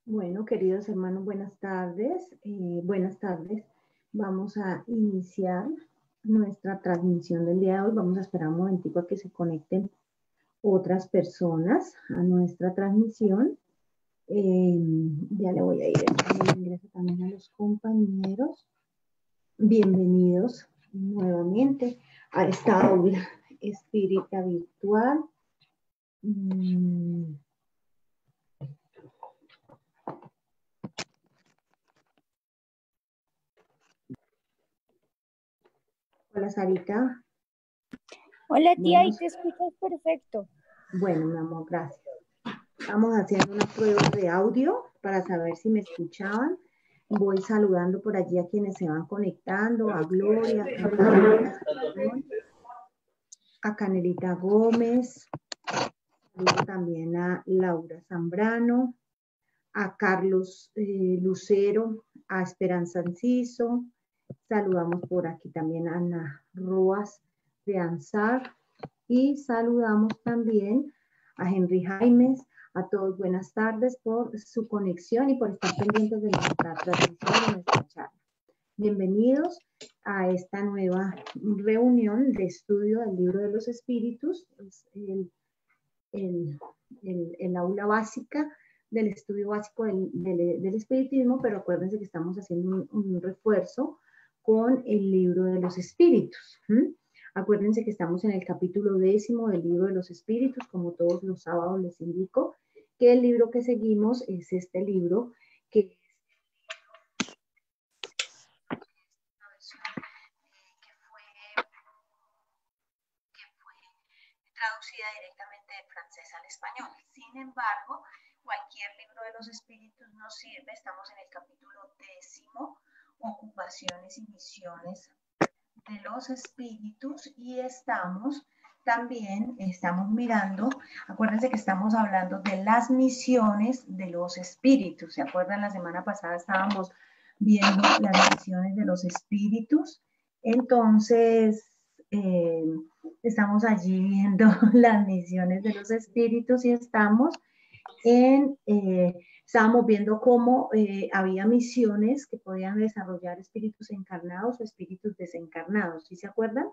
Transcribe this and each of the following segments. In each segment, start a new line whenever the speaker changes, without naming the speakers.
Bueno, queridos hermanos, buenas tardes. Buenas tardes. Vamos a iniciar nuestra transmisión del día de hoy. Vamos a esperar un momentico a que se conecten otras personas a nuestra transmisión. Ya le voy a ir dando ingreso también a los compañeros. Bienvenidos nuevamente a esta aula espírita virtual. Hola, Sarita.
Hola tía, y te escuchas perfecto.
Bueno, mi amor, gracias. Estamos haciendo una prueba de audio para saber si me escuchaban. Voy saludando por allí a quienes se van conectando, a Gloria, a Canelita Gómez, saludo también a Laura Zambrano, a Carlos Lucero, a Esperanza Enciso, saludamos por aquí también a Ana Roas de Ansar y saludamos también a Henry Jaimes. A todos buenas tardes por su conexión y por estar pendientes de nuestra transmisión y nuestra charla. Bienvenidos a esta nueva reunión de estudio del Libro de los Espíritus, es el aula básica del estudio básico del espiritismo, pero acuérdense que estamos haciendo un refuerzo con el Libro de los Espíritus. Acuérdense que estamos en el capítulo 10 del Libro de los Espíritus, como todos los sábados les indico, que el libro que seguimos es este libro que fue traducida directamente del francés al español. Sin embargo, cualquier libro de los espíritus nos sirve. Estamos en el capítulo 10, ocupaciones y misiones de los espíritus, y estamos mirando, acuérdense que estamos hablando de las misiones de los espíritus. ¿Se acuerdan? La semana pasada estábamos viendo las misiones de los espíritus. Entonces, estamos allí viendo las misiones de los espíritus y estábamos viendo cómo había misiones que podían desarrollar espíritus encarnados o espíritus desencarnados, ¿sí se acuerdan?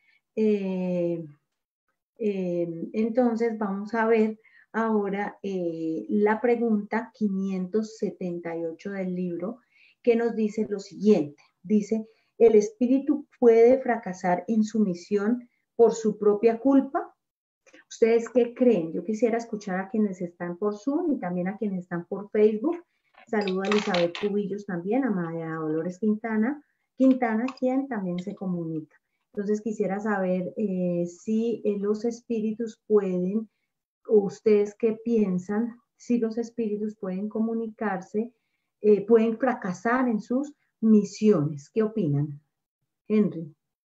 Entonces vamos a ver ahora la pregunta 578 del libro, que nos dice lo siguiente. Dice, ¿el espíritu puede fracasar en su misión por su propia culpa? ¿Ustedes qué creen? Yo quisiera escuchar a quienes están por Zoom y también a quienes están por Facebook. Saludo a Elizabeth Cubillos también, a María Dolores Quintana, quien también se comunica. Entonces quisiera saber si los espíritus pueden, o ustedes qué piensan, si los espíritus pueden comunicarse, pueden fracasar en sus misiones. ¿Qué opinan? Henry.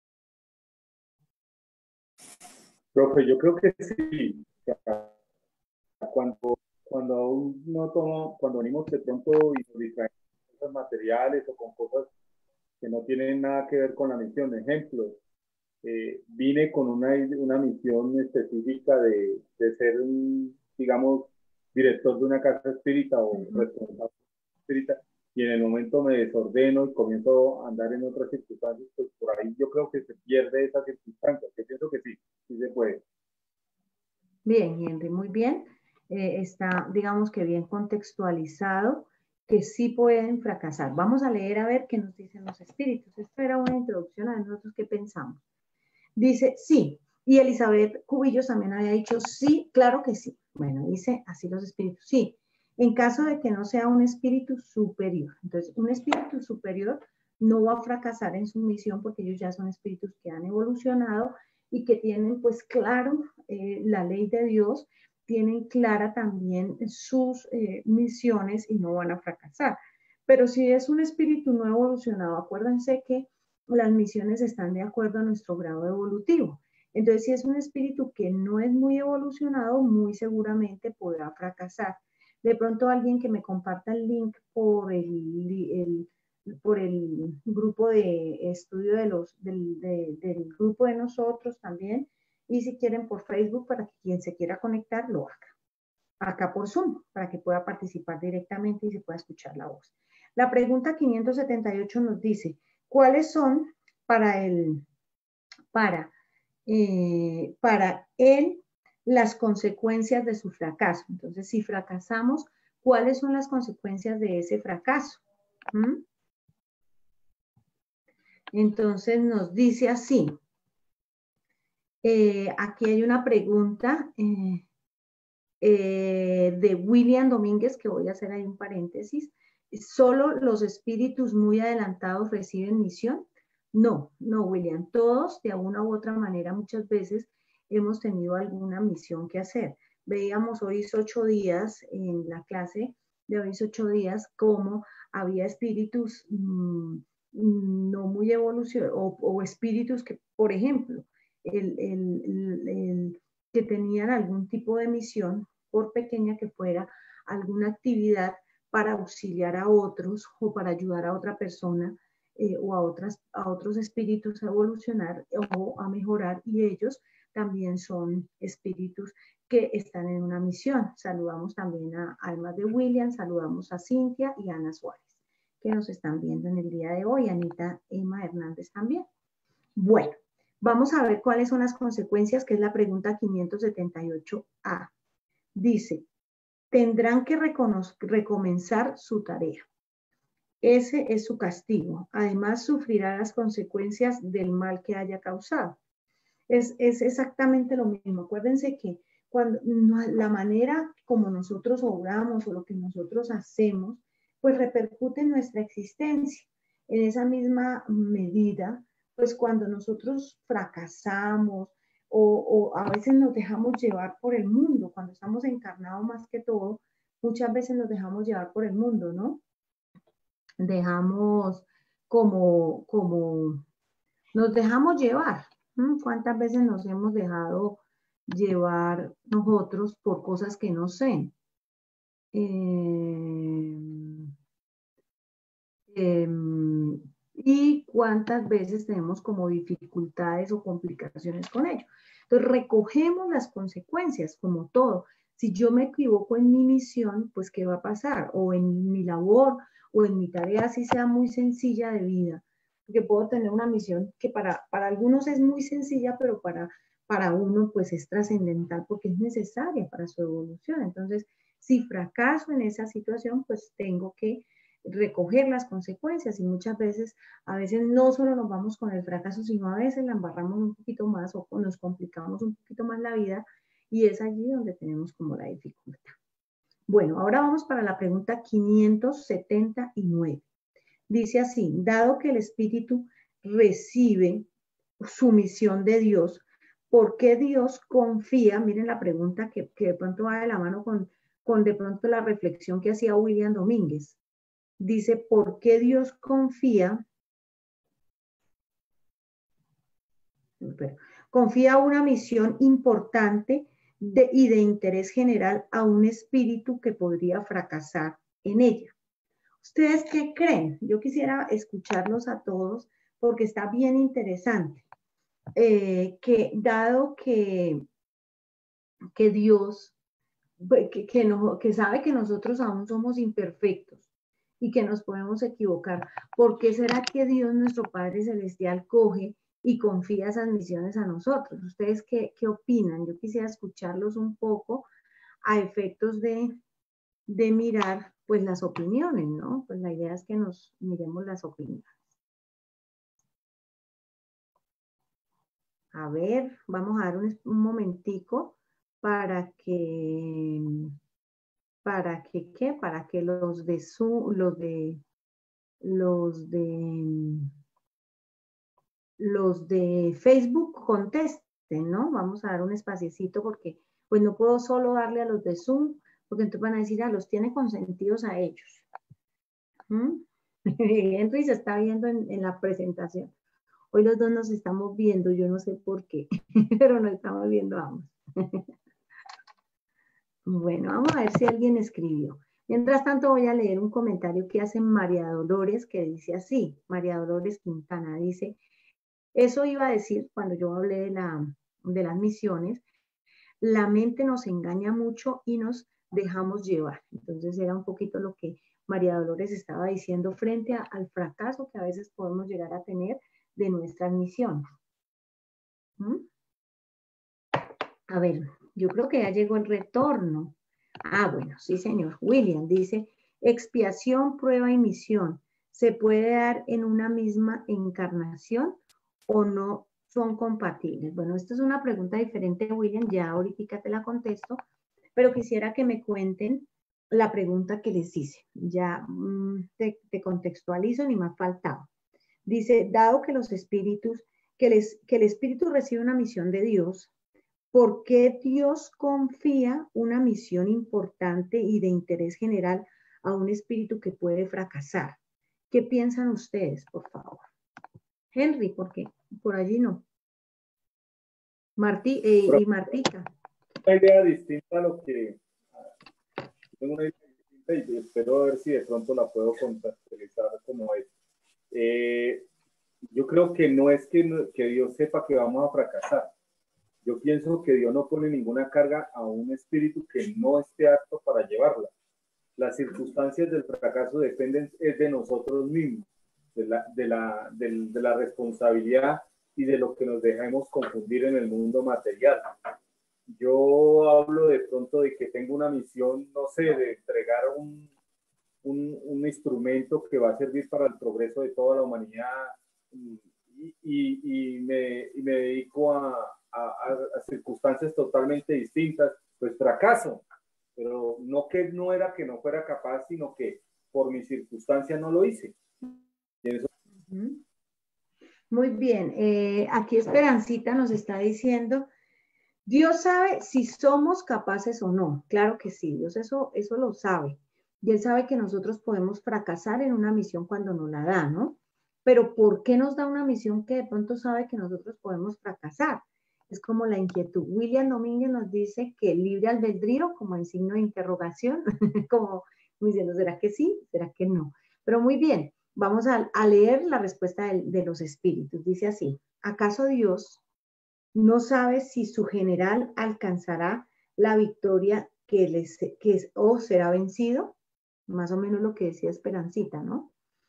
Profe, yo creo que sí. Cuando venimos de pronto y nos distraemos con cosas materiales o con cosas que no tienen nada que ver con la misión. Ejemplo, vine con una misión específica de ser digamos, director de una casa espírita o responsable espírita, y en el momento me desordeno y comienzo a andar en otras circunstancias, pues por ahí yo creo que se pierde esa circunstancia. Yo pienso que sí, sí se puede.
Bien, Henry, muy bien. Está, digamos que bien contextualizado, que sí pueden fracasar. Vamos a leer a ver qué nos dicen los espíritus. Esto era una introducción a nosotros qué pensamos. Dice, sí. Y Elizabeth Cubillos también había dicho, sí, claro que sí. Bueno, dice así los espíritus, sí. En caso de que no sea un espíritu superior. Entonces, un espíritu superior no va a fracasar en su misión porque ellos ya son espíritus que han evolucionado y que tienen pues claro la ley de Dios, tienen clara también sus misiones y no van a fracasar. Pero si es un espíritu no evolucionado, acuérdense que las misiones están de acuerdo a nuestro grado evolutivo. Entonces, si es un espíritu que no es muy evolucionado, muy seguramente podrá fracasar. De pronto alguien que me comparta el link por el grupo de estudio del grupo de nosotros también, y si quieren por Facebook para que quien se quiera conectar lo haga. acá por Zoom, para que pueda participar directamente y se pueda escuchar la voz. La pregunta 578 nos dice, ¿cuáles son para él las consecuencias de su fracaso? Entonces, si fracasamos, ¿cuáles son las consecuencias de ese fracaso? Entonces, nos dice así. Aquí hay una pregunta de William Domínguez, que voy a hacer ahí un paréntesis. ¿Solo los espíritus muy adelantados reciben misión? No, William. Todos, de alguna u otra manera, muchas veces hemos tenido alguna misión que hacer. Veíamos hoy 8 días en la clase de hoy 8 días cómo había espíritus no muy evolucionados o espíritus que, por ejemplo, que tenían algún tipo de misión, por pequeña que fuera, alguna actividad para auxiliar a otros o para ayudar a otra persona o a otros espíritus a evolucionar o a mejorar, y ellos también son espíritus que están en una misión. Saludamos también a Alma de William, saludamos a Cintia y a Ana Suárez, que nos están viendo en el día de hoy, Anita Emma Hernández también. Bueno, vamos a ver cuáles son las consecuencias, que es la pregunta 578A. Dice, tendrán que recomenzar su tarea. Ese es su castigo. Además, sufrirá las consecuencias del mal que haya causado. Es exactamente lo mismo. Acuérdense que la manera como nosotros obramos o lo que nosotros hacemos, pues repercute en nuestra existencia. En esa misma medida, pues cuando nosotros fracasamos o a veces nos dejamos llevar por el mundo, cuando estamos encarnados más que todo, muchas veces nos dejamos llevar por el mundo, ¿no? Dejamos nos dejamos llevar. ¿Cuántas veces nos hemos dejado llevar nosotros por cosas que no sé? Y cuántas veces tenemos como dificultades o complicaciones con ello. Entonces, recogemos las consecuencias, como todo. Si yo me equivoco en mi misión, pues, ¿qué va a pasar? O en mi labor, o en mi tarea, así sea muy sencilla de vida. Porque puedo tener una misión que para algunos es muy sencilla, pero para uno, pues, es trascendental porque es necesaria para su evolución. Entonces, si fracaso en esa situación, pues tengo que recoger las consecuencias, y muchas veces, a veces no solo nos vamos con el fracaso, sino a veces la embarramos un poquito más o nos complicamos un poquito más la vida, y es allí donde tenemos como la dificultad. Bueno, ahora vamos para la pregunta 579. Dice así, dado que el espíritu recibe su misión de Dios, ¿por qué Dios confía? Miren la pregunta que de pronto va de la mano con de pronto la reflexión que hacía William Domínguez. Dice, ¿por qué Dios confía una misión importante y de interés general a un espíritu que podría fracasar en ella? ¿Ustedes qué creen? Yo quisiera escucharlos a todos porque está bien interesante. Dado que Dios, que sabe que nosotros aún somos imperfectos y que nos podemos equivocar, ¿por qué será que Dios, nuestro Padre Celestial, coge y confía esas misiones a nosotros? ¿Ustedes qué opinan? Yo quisiera escucharlos un poco a efectos de mirar, pues, las opiniones, ¿no? Pues la idea es que nos miremos las opiniones. A ver, vamos a dar un momentico para que los de Zoom, los de Facebook contesten, ¿no? Vamos a dar un espaciecito porque pues no puedo solo darle a los de Zoom, porque entonces van a decir, los tiene consentidos a ellos. Henry se está viendo en la presentación. Hoy los dos nos estamos viendo, yo no sé por qué, pero nos estamos viendo ambos. Bueno, vamos a ver si alguien escribió. Mientras tanto voy a leer un comentario que hace María Dolores, que dice así, María Dolores Quintana, dice, eso iba a decir cuando yo hablé de las misiones, la mente nos engaña mucho y nos dejamos llevar. Entonces era un poquito lo que María Dolores estaba diciendo frente al fracaso que a veces podemos llegar a tener de nuestras misiones. ¿Mm? A ver, yo creo que ya llegó el retorno. Ah, bueno, sí, señor. William dice, expiación, prueba y misión, ¿se puede dar en una misma encarnación o no son compatibles? Bueno, esta es una pregunta diferente, William, ya ahorita te la contesto, pero quisiera que me cuenten la pregunta que les hice. Ya te contextualizo, ni más faltaba. Dice, dado que los espíritus, que el espíritu recibe una misión de Dios, ¿por qué Dios confía una misión importante y de interés general a un espíritu que puede fracasar? ¿Qué piensan ustedes, por favor? Henry, ¿por qué? Por allí no. Y Martica.
Una idea distinta a lo que... Tengo una idea distinta y espero a ver si de pronto la puedo contextualizar como es. Yo creo que no es que Dios sepa que vamos a fracasar. Yo pienso que Dios no pone ninguna carga a un espíritu que no esté apto para llevarla. Las circunstancias del fracaso dependen de nosotros mismos, de la responsabilidad y de lo que nos dejamos confundir en el mundo material. Yo hablo de pronto de que tengo una misión, no sé, de entregar un instrumento que va a servir para el progreso de toda la humanidad y me dedico a circunstancias totalmente distintas, pues fracaso. Pero no que no era que no fuera capaz, sino que por mi circunstancia no lo hice. Y eso...
Muy bien, aquí Esperancita nos está diciendo, Dios sabe si somos capaces o no. Claro que sí, Dios eso lo sabe. Y Él sabe que nosotros podemos fracasar en una misión cuando nos la da, ¿no? Pero ¿por qué nos da una misión que de pronto sabe que nosotros podemos fracasar? Es como la inquietud. William Domínguez nos dice que el libre albedrío, como en signo de interrogación, como diciendo, ¿será que sí? ¿Será que no? Pero muy bien, vamos a leer la respuesta de los espíritus. Dice así, ¿acaso Dios no sabe si su general alcanzará la victoria o será vencido? Más o menos lo que decía Esperancita, ¿no?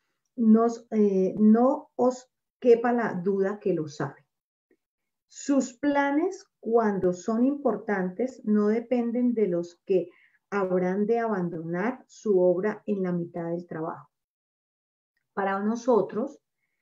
No os quepa la duda que lo sabe. Sus planes, cuando son importantes, no dependen de los que habrán de abandonar su obra en la mitad del trabajo. Para nosotros,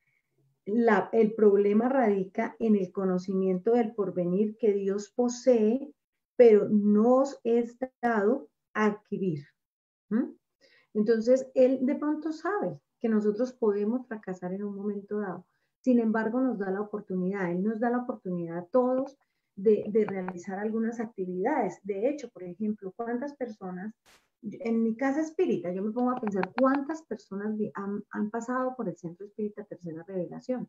el problema radica en el conocimiento del porvenir que Dios posee, pero nos es dado a adquirir. Entonces, Él de pronto sabe que nosotros podemos fracasar en un momento dado. Sin embargo, nos da la oportunidad. Él nos da la oportunidad a todos de realizar algunas actividades. De hecho, por ejemplo, ¿cuántas personas, en mi casa espírita, yo me pongo a pensar cuántas personas han pasado por el Centro Espírita Tercera Revelación?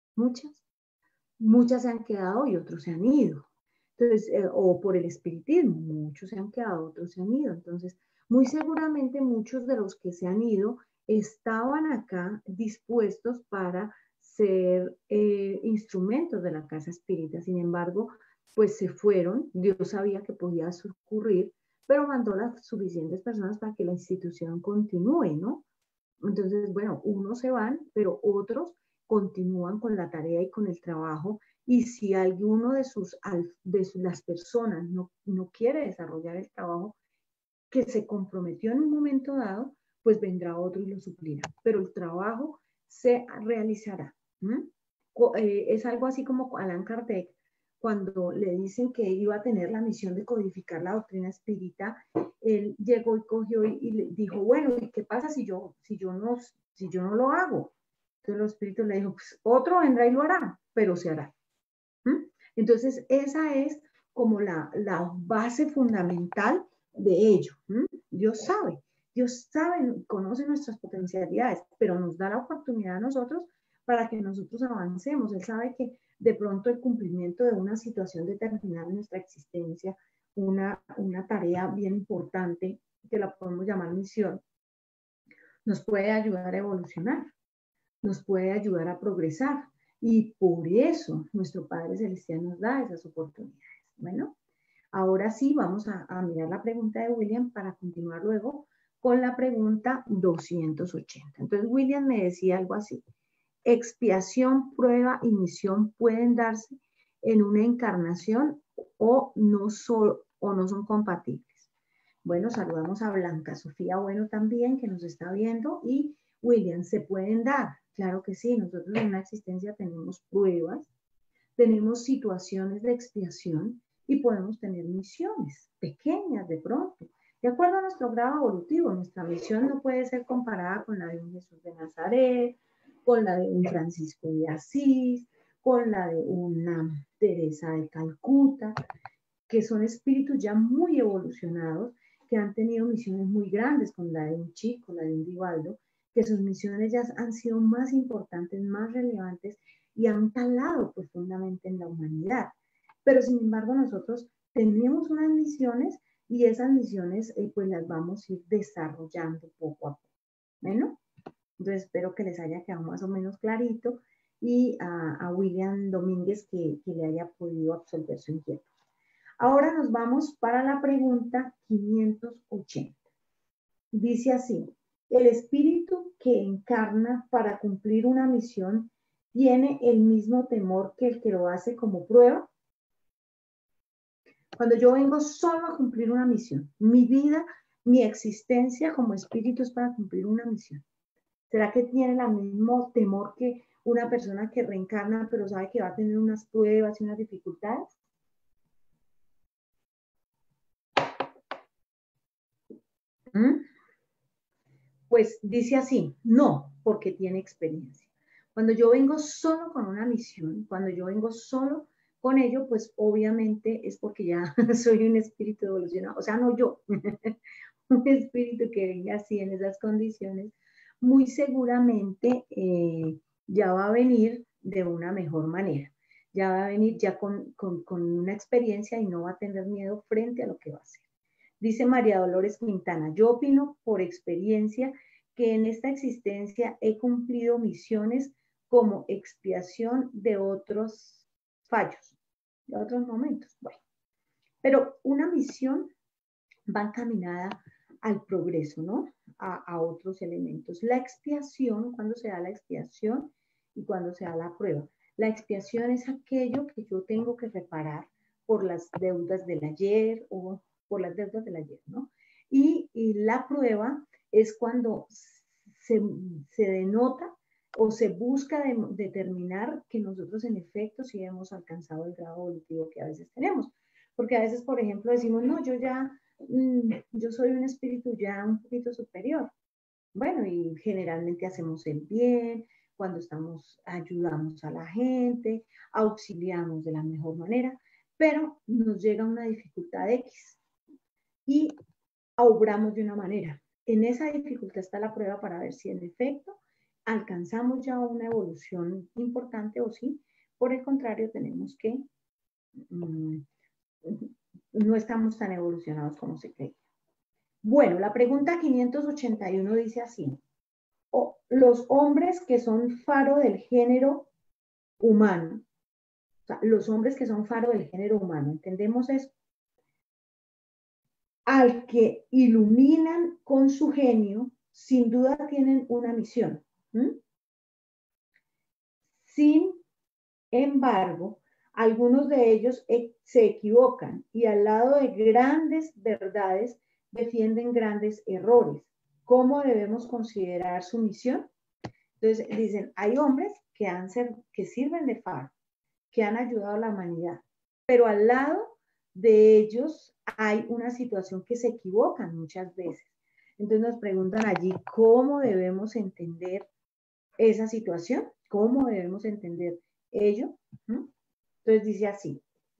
Muchas se han quedado y otros se han ido. Entonces, o por el espiritismo, muchos se han quedado, otros se han ido. Entonces, muy seguramente muchos de los que se han ido estaban acá dispuestos para ser instrumentos de la casa espírita. Sin embargo, pues se fueron. Dios sabía que podía ocurrir, pero mandó las suficientes personas para que la institución continúe, ¿no? Entonces, bueno, unos se van, pero otros continúan con la tarea y con el trabajo. Y si alguno de las personas no quiere desarrollar el trabajo que se comprometió en un momento dado, pues vendrá otro y lo suplirá. Pero el trabajo se realizará. Es algo así como Allan Kardec, cuando le dicen que iba a tener la misión de codificar la doctrina espírita, él llegó y cogió y le dijo, bueno, ¿y qué pasa si yo no lo hago? Entonces los espíritus le dijo, pues otro vendrá y lo hará, pero se hará. Entonces esa es como la base fundamental de ello. Dios sabe, conoce nuestras potencialidades, pero nos da la oportunidad a nosotros para que nosotros avancemos. Él sabe que de pronto el cumplimiento de una situación determinada en nuestra existencia, una tarea bien importante, que la podemos llamar misión, nos puede ayudar a evolucionar, nos puede ayudar a progresar. Y por eso nuestro Padre Celestial nos da esas oportunidades. Bueno, Ahora sí, vamos a mirar la pregunta de William para continuar luego con la pregunta 280. Entonces, William me decía algo así. Expiación, prueba y misión pueden darse en una encarnación o no son compatibles. Bueno, saludamos a Blanca Sofía Bueno también, que nos está viendo, y William, ¿se pueden dar? Claro que sí, nosotros en una existencia tenemos pruebas, tenemos situaciones de expiación y podemos tener misiones pequeñas de pronto. De acuerdo a nuestro grado evolutivo, nuestra misión no puede ser comparada con la de un Jesús de Nazaret, con la de un Francisco de Asís, con la de una Teresa de Calcuta, que son espíritus ya muy evolucionados, que han tenido misiones muy grandes, con la de un Chico, la de un Divaldo, que sus misiones ya han sido más importantes, más relevantes y han calado profundamente en la humanidad. Pero sin embargo nosotros tenemos unas misiones y esas misiones pues las vamos a ir desarrollando poco a poco. Bueno, entonces espero que les haya quedado más o menos clarito y a William Domínguez que le haya podido absolver su inquietud. Ahora nos vamos para la pregunta 580. Dice así, el espíritu que encarna para cumplir una misión tiene el mismo temor que el que lo hace como prueba. Cuando yo vengo solo a cumplir una misión, mi vida, mi existencia como espíritu es para cumplir una misión. ¿Será que tiene el mismo temor que una persona que reencarna pero sabe que va a tener unas pruebas y unas dificultades? Pues dice así, no, porque tiene experiencia. Cuando yo vengo solo con una misión, cuando yo vengo solo con ello, pues obviamente es porque ya soy un espíritu evolucionado, o sea, no yo, un espíritu que venga así en esas condiciones, muy seguramente ya va a venir de una mejor manera, ya va a venir ya con una experiencia y no va a tener miedo frente a lo que va a hacer. Dice María Dolores Quintana, yo opino por experiencia que en esta existencia he cumplido misiones como expiación de otros fallos, de otros momentos. Bueno, pero una misión va encaminada al progreso, ¿no? A otros elementos. La expiación, ¿cuándo se da la expiación y cuándo se da la prueba? La expiación es aquello que yo tengo que reparar por las deudas del ayer o por las deudas del ayer, ¿no? Y la prueba es cuando se denota o se busca determinar que nosotros en efecto sí hemos alcanzado el grado evolutivo que a veces tenemos. Porque a veces, por ejemplo, decimos, no, yo soy un espíritu ya un poquito superior. Bueno, y generalmente hacemos el bien, cuando ayudamos a la gente, auxiliamos de la mejor manera, pero nos llega una dificultad X y obramos de una manera. En esa dificultad está la prueba para ver si en efecto alcanzamos ya una evolución importante o si, por el contrario, tenemos que no estamos tan evolucionados como se cree. Bueno, la pregunta 581 dice así. Los hombres que son faro del género humano, o sea, los hombres que son faro del género humano, ¿entendemos eso? Al que iluminan con su genio, sin duda tienen una misión. Sin embargo, algunos de ellos se equivocan y al lado de grandes verdades defienden grandes errores. ¿Cómo debemos considerar su misión? Entonces dicen, hay hombres que sirven de faro, que han ayudado a la humanidad, pero al lado de ellos hay una situación que se equivocan muchas veces. Entonces nos preguntan allí, ¿cómo debemos entender esa situación? ¿Cómo debemos entender ello? Entonces dice así,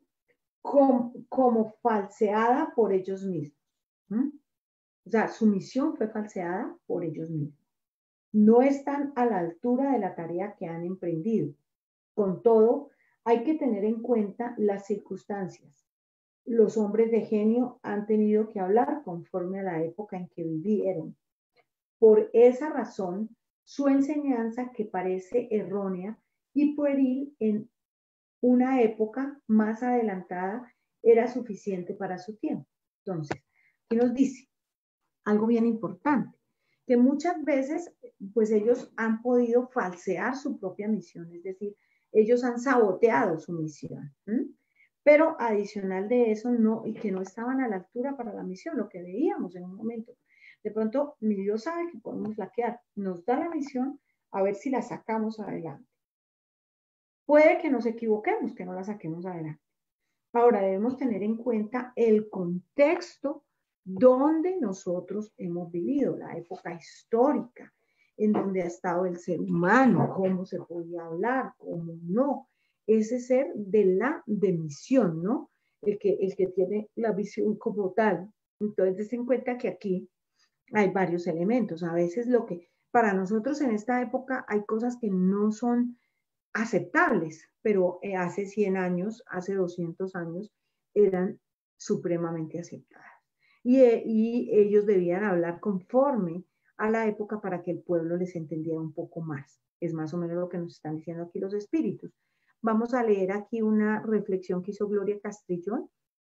como falseada por ellos mismos. O sea, su misión fue falseada por ellos mismos. No están a la altura de la tarea que han emprendido. Con todo, hay que tener en cuenta las circunstancias. Los hombres de genio han tenido que hablar conforme a la época en que vivieron. Por esa razón, su enseñanza, que parece errónea y pueril en una época más adelantada, era suficiente para su tiempo. Entonces, ¿qué nos dice? Algo bien importante, que muchas veces, pues ellos han podido falsear su propia misión, es decir, ellos han saboteado su misión, pero adicional de eso, no, y que no estaban a la altura para la misión, lo que veíamos en un momento. De pronto, mi Dios sabe que podemos flaquear, nos da la misión, a ver si la sacamos adelante. Puede que nos equivoquemos, que no la saquemos adelante. Ahora, debemos tener en cuenta el contexto donde nosotros hemos vivido, la época histórica, en donde ha estado el ser humano, cómo se podía hablar, cómo no. Ese ser de misión, ¿no? El que tiene la visión como tal. Entonces, ten en cuenta que aquí hay varios elementos. A veces lo que para nosotros en esta época hay cosas que no son aceptables, pero hace 100 años, hace 200 años, eran supremamente aceptadas. Y ellos debían hablar conforme a la época para que el pueblo les entendiera un poco más. Es más o menos lo que nos están diciendo aquí los espíritus. Vamos a leer aquí una reflexión que hizo Gloria Castrillón.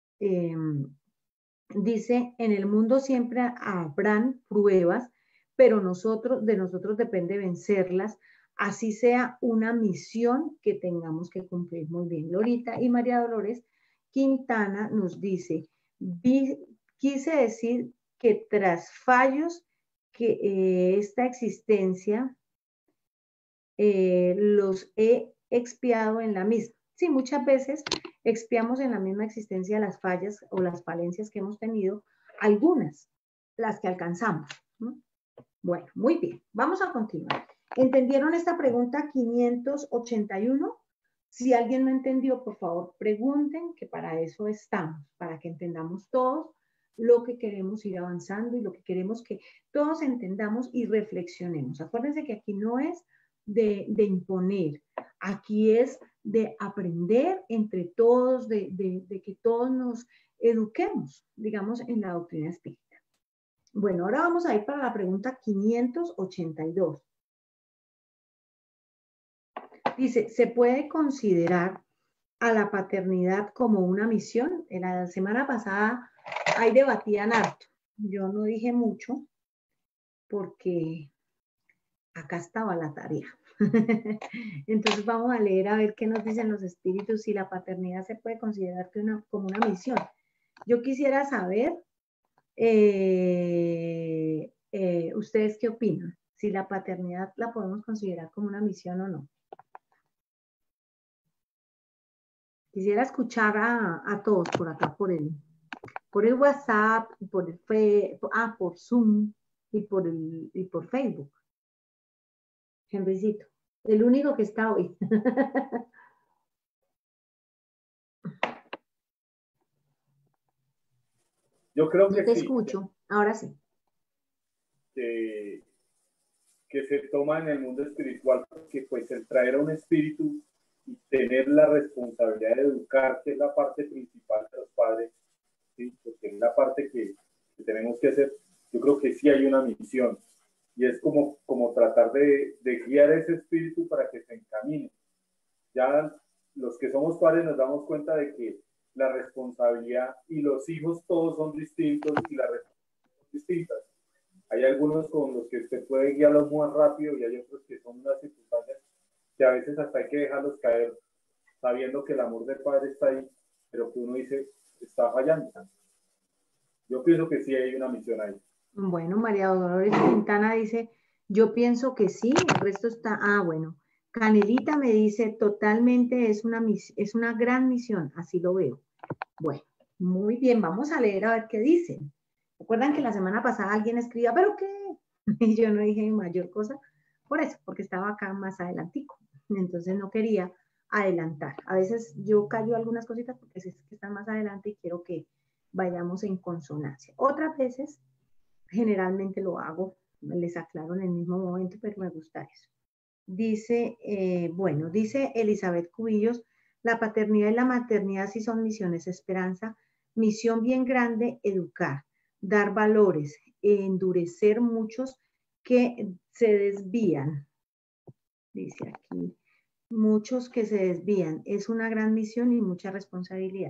Dice, en el mundo siempre habrán pruebas, pero de nosotros depende vencerlas, así sea una misión que tengamos que cumplir. Muy bien, Glorita. Y María Dolores Quintana nos dice, quise decir que tras fallos que esta existencia los he expiado en la misma. Sí, muchas veces expiamos en la misma existencia las fallas o las falencias que hemos tenido, algunas, las que alcanzamos, ¿no? Bueno, muy bien, vamos a continuar. ¿Entendieron esta pregunta 581? Si alguien no entendió, por favor, pregunten, que para eso estamos, para que entendamos todos lo que queremos ir avanzando y lo que queremos que todos entendamos y reflexionemos. Acuérdense que aquí no es de imponer, aquí es de aprender entre todos, de que todos nos eduquemos, digamos, en la doctrina espírita. Bueno, ahora vamos a ir para la pregunta 582. Dice, ¿se puede considerar a la paternidad como una misión? En la semana pasada ahí debatían harto. Yo no dije mucho porque acá estaba la tarea. Entonces vamos a leer a ver qué nos dicen los espíritus, si la paternidad se puede considerar como una misión. Yo quisiera saber, ¿ustedes qué opinan? Si la paternidad la podemos considerar como una misión o no. Quisiera escuchar a todos por acá, por el WhatsApp, por Zoom y por Facebook. Henrycito, el único que está hoy.
Yo creo que
te
sí.
Escucho, ahora sí.
Que se toma en el mundo espiritual, porque pues el traer a un espíritu y tener la responsabilidad de educar, que es la parte principal de los padres, ¿sí? Porque es la parte que tenemos que hacer. Yo creo que sí hay una misión, y es como tratar de guiar a ese espíritu para que se encamine. Ya los que somos padres nos damos cuenta de que la responsabilidad y los hijos todos son distintos y las responsabilidades son distintas. Hay algunos con los que se puede guiarlos muy rápido y hay otros que son unas circunstancias que a veces hasta hay que dejarlos caer, sabiendo que el amor del padre está ahí, pero que uno dice, está fallando. Yo pienso que sí hay una misión ahí.
Bueno, María Dolores Quintana dice, yo pienso que sí, el resto está, bueno. Canelita me dice, totalmente es una gran misión, así lo veo. Bueno, muy bien, vamos a leer a ver qué dicen. ¿Recuerdan que la semana pasada alguien escribía, pero qué? Y yo no dije mayor cosa, por eso, porque estaba acá más adelantico. Entonces no quería adelantar. A veces yo callo algunas cositas porque es que están más adelante y quiero que vayamos en consonancia. Otras veces, generalmente lo hago, les aclaro en el mismo momento, pero me gusta eso. Dice, dice Elizabeth Cubillos, la paternidad y la maternidad sí son misiones, esperanza, misión bien grande, educar, dar valores, endurecer muchos que se desvían. Dice aquí, muchos que se desvían, es una gran misión y mucha responsabilidad.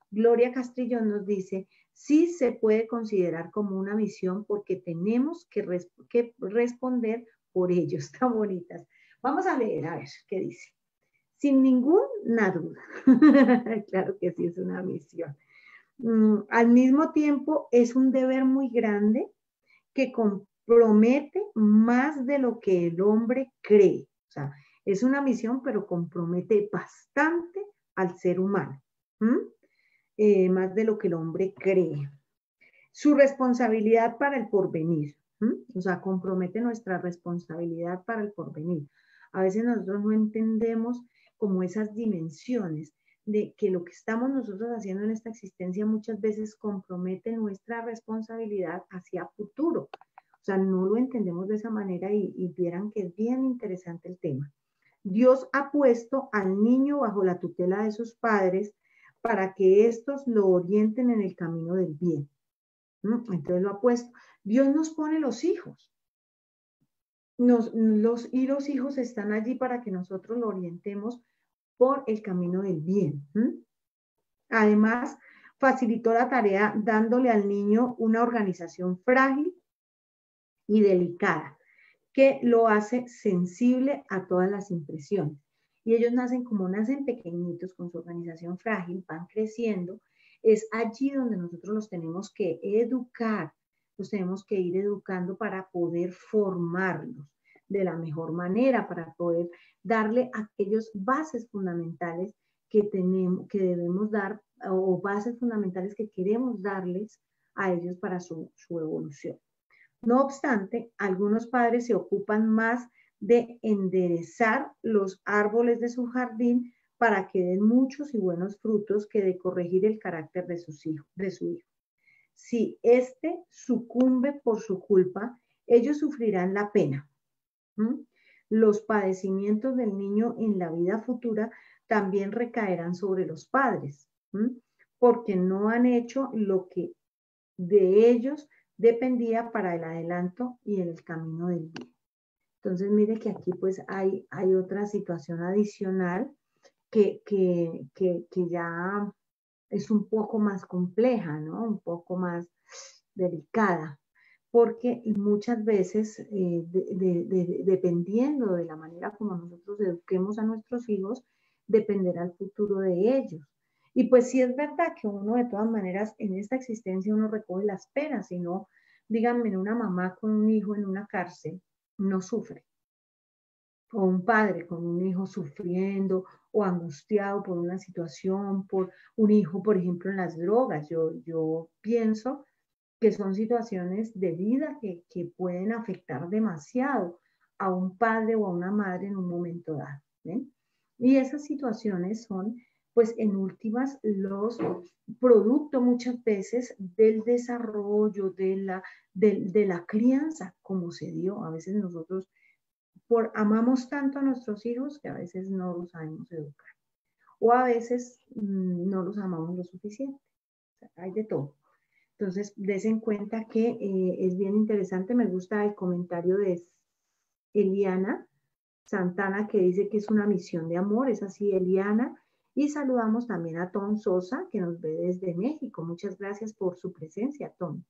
Gloria Castrillón nos dice, sí se puede considerar como una misión porque tenemos que responder por ellos. Están bonitas. Vamos a leer, a ver qué dice. Sin ninguna duda. Claro que sí es una misión. Al mismo tiempo es un deber muy grande que compromete más de lo que el hombre cree. O sea, es una misión, pero compromete bastante al ser humano. Más de lo que el hombre cree. Su responsabilidad para el porvenir. O sea, compromete nuestra responsabilidad para el porvenir. A veces nosotros no entendemos como esas dimensiones de que lo que estamos nosotros haciendo en esta existencia muchas veces compromete nuestra responsabilidad hacia futuro. O sea, no lo entendemos de esa manera y vieran que es bien interesante el tema. Dios ha puesto al niño bajo la tutela de sus padres para que éstos lo orienten en el camino del bien. Entonces lo ha puesto. Dios nos pone los hijos. Los hijos están allí para que nosotros lo orientemos por el camino del bien. Además, facilitó la tarea dándole al niño una organización frágil y delicada que lo hace sensible a todas las impresiones. Y ellos nacen como nacen pequeñitos con su organización frágil, van creciendo. Es allí donde nosotros los tenemos que educar, los tenemos que ir educando para poder formarlos de la mejor manera, para poder darle aquellas bases fundamentales que debemos dar, o bases fundamentales que queremos darles a ellos para su evolución. No obstante, algunos padres se ocupan más de enderezar los árboles de su jardín para que den muchos y buenos frutos que de corregir el carácter de su hijo. Si éste sucumbe por su culpa, ellos sufrirán la pena. Los padecimientos del niño en la vida futura también recaerán sobre los padres, porque no han hecho lo que de ellos dependía para el adelanto y el camino del bien. Entonces, mire que aquí pues hay otra situación adicional que ya es un poco más compleja, ¿no? Un poco más delicada, porque muchas veces, dependiendo de la manera como nosotros eduquemos a nuestros hijos, dependerá el futuro de ellos. Y pues sí es verdad que uno de todas maneras en esta existencia uno recoge las penas, si no, díganme, una mamá con un hijo en una cárcel no sufre, o un padre con un hijo sufriendo o angustiado por una situación, por un hijo, por ejemplo, en las drogas. Yo pienso que son situaciones de vida que pueden afectar demasiado a un padre o a una madre en un momento dado. ¿Ven? Y esas situaciones son, pues en últimas, los producto muchas veces del desarrollo, de la crianza, como se dio. A veces nosotros amamos tanto a nuestros hijos que a veces no los sabemos educar. O a veces no los amamos lo suficiente. O sea, hay de todo. Entonces, des en cuenta que es bien interesante. Me gusta el comentario de Eliana Santana, que dice que es una misión de amor. Es así, Eliana. Y saludamos también a Tom Sosa, que nos ve desde México. Muchas gracias por su presencia, Tom.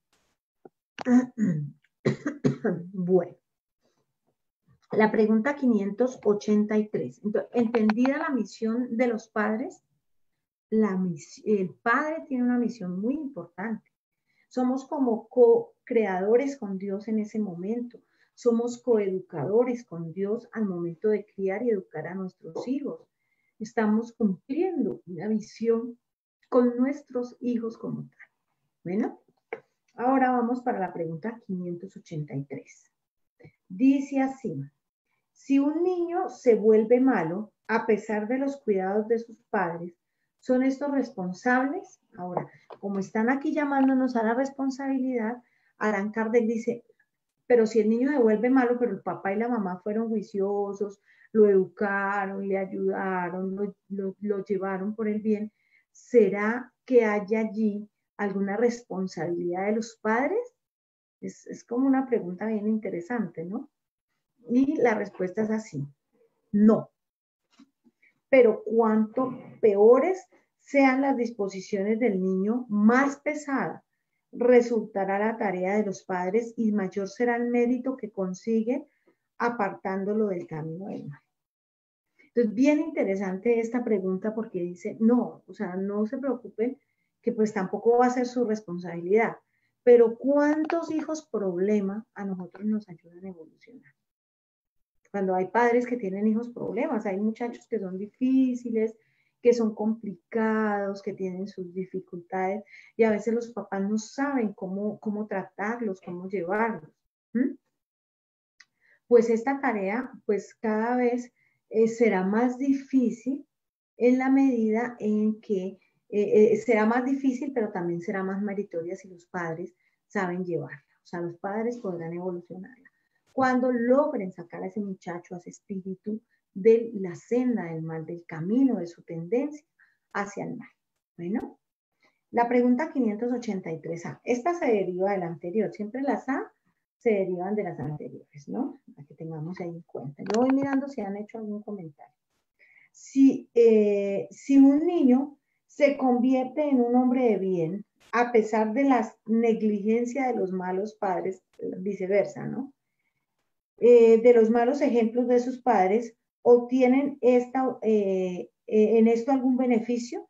Bueno. La pregunta 583. Entonces, entendida la misión de los padres, el padre tiene una misión muy importante. Somos como co-creadores con Dios en ese momento. Somos coeducadores con Dios al momento de criar y educar a nuestros hijos. Estamos cumpliendo una misión con nuestros hijos como tal. Bueno, ahora vamos para la pregunta 583. Dice así: si un niño se vuelve malo, a pesar de los cuidados de sus padres, ¿son estos responsables? Ahora, como están aquí llamándonos a la responsabilidad, Allan Kardec dice, pero si el niño se vuelve malo, pero el papá y la mamá fueron juiciosos, lo educaron, le ayudaron, lo llevaron por el bien, ¿será que haya allí alguna responsabilidad de los padres? Es como una pregunta bien interesante, ¿no? Y la respuesta es así, no. Pero cuánto peores sean las disposiciones del niño más pesada, resultará la tarea de los padres y mayor será el mérito que consigue apartándolo del camino del mal. Entonces, bien interesante esta pregunta porque dice, no, o sea, no se preocupen que pues tampoco va a ser su responsabilidad, pero ¿cuántos hijos problema a nosotros nos ayudan a evolucionar? Cuando hay padres que tienen hijos problemas, hay muchachos que son difíciles, que son complicados, que tienen sus dificultades y a veces los papás no saben cómo tratarlos, cómo llevarlos. Pues esta tarea, pues cada vez será más difícil en la medida en que será más difícil, pero también será más meritoria si los padres saben llevarla. O sea, los padres podrán evolucionarla. Cuando logren sacar a ese muchacho, a ese espíritu de la senda del mal, del camino de su tendencia hacia el mal. Bueno, la pregunta 583A. Esta se deriva de la anterior. Siempre las A se derivan de las anteriores, ¿no? Para que tengamos ahí en cuenta. Yo voy mirando si han hecho algún comentario. Si un niño se convierte en un hombre de bien, a pesar de la negligencia de los malos padres, viceversa, ¿no? De los malos ejemplos de sus padres, ¿obtienen en esto algún beneficio?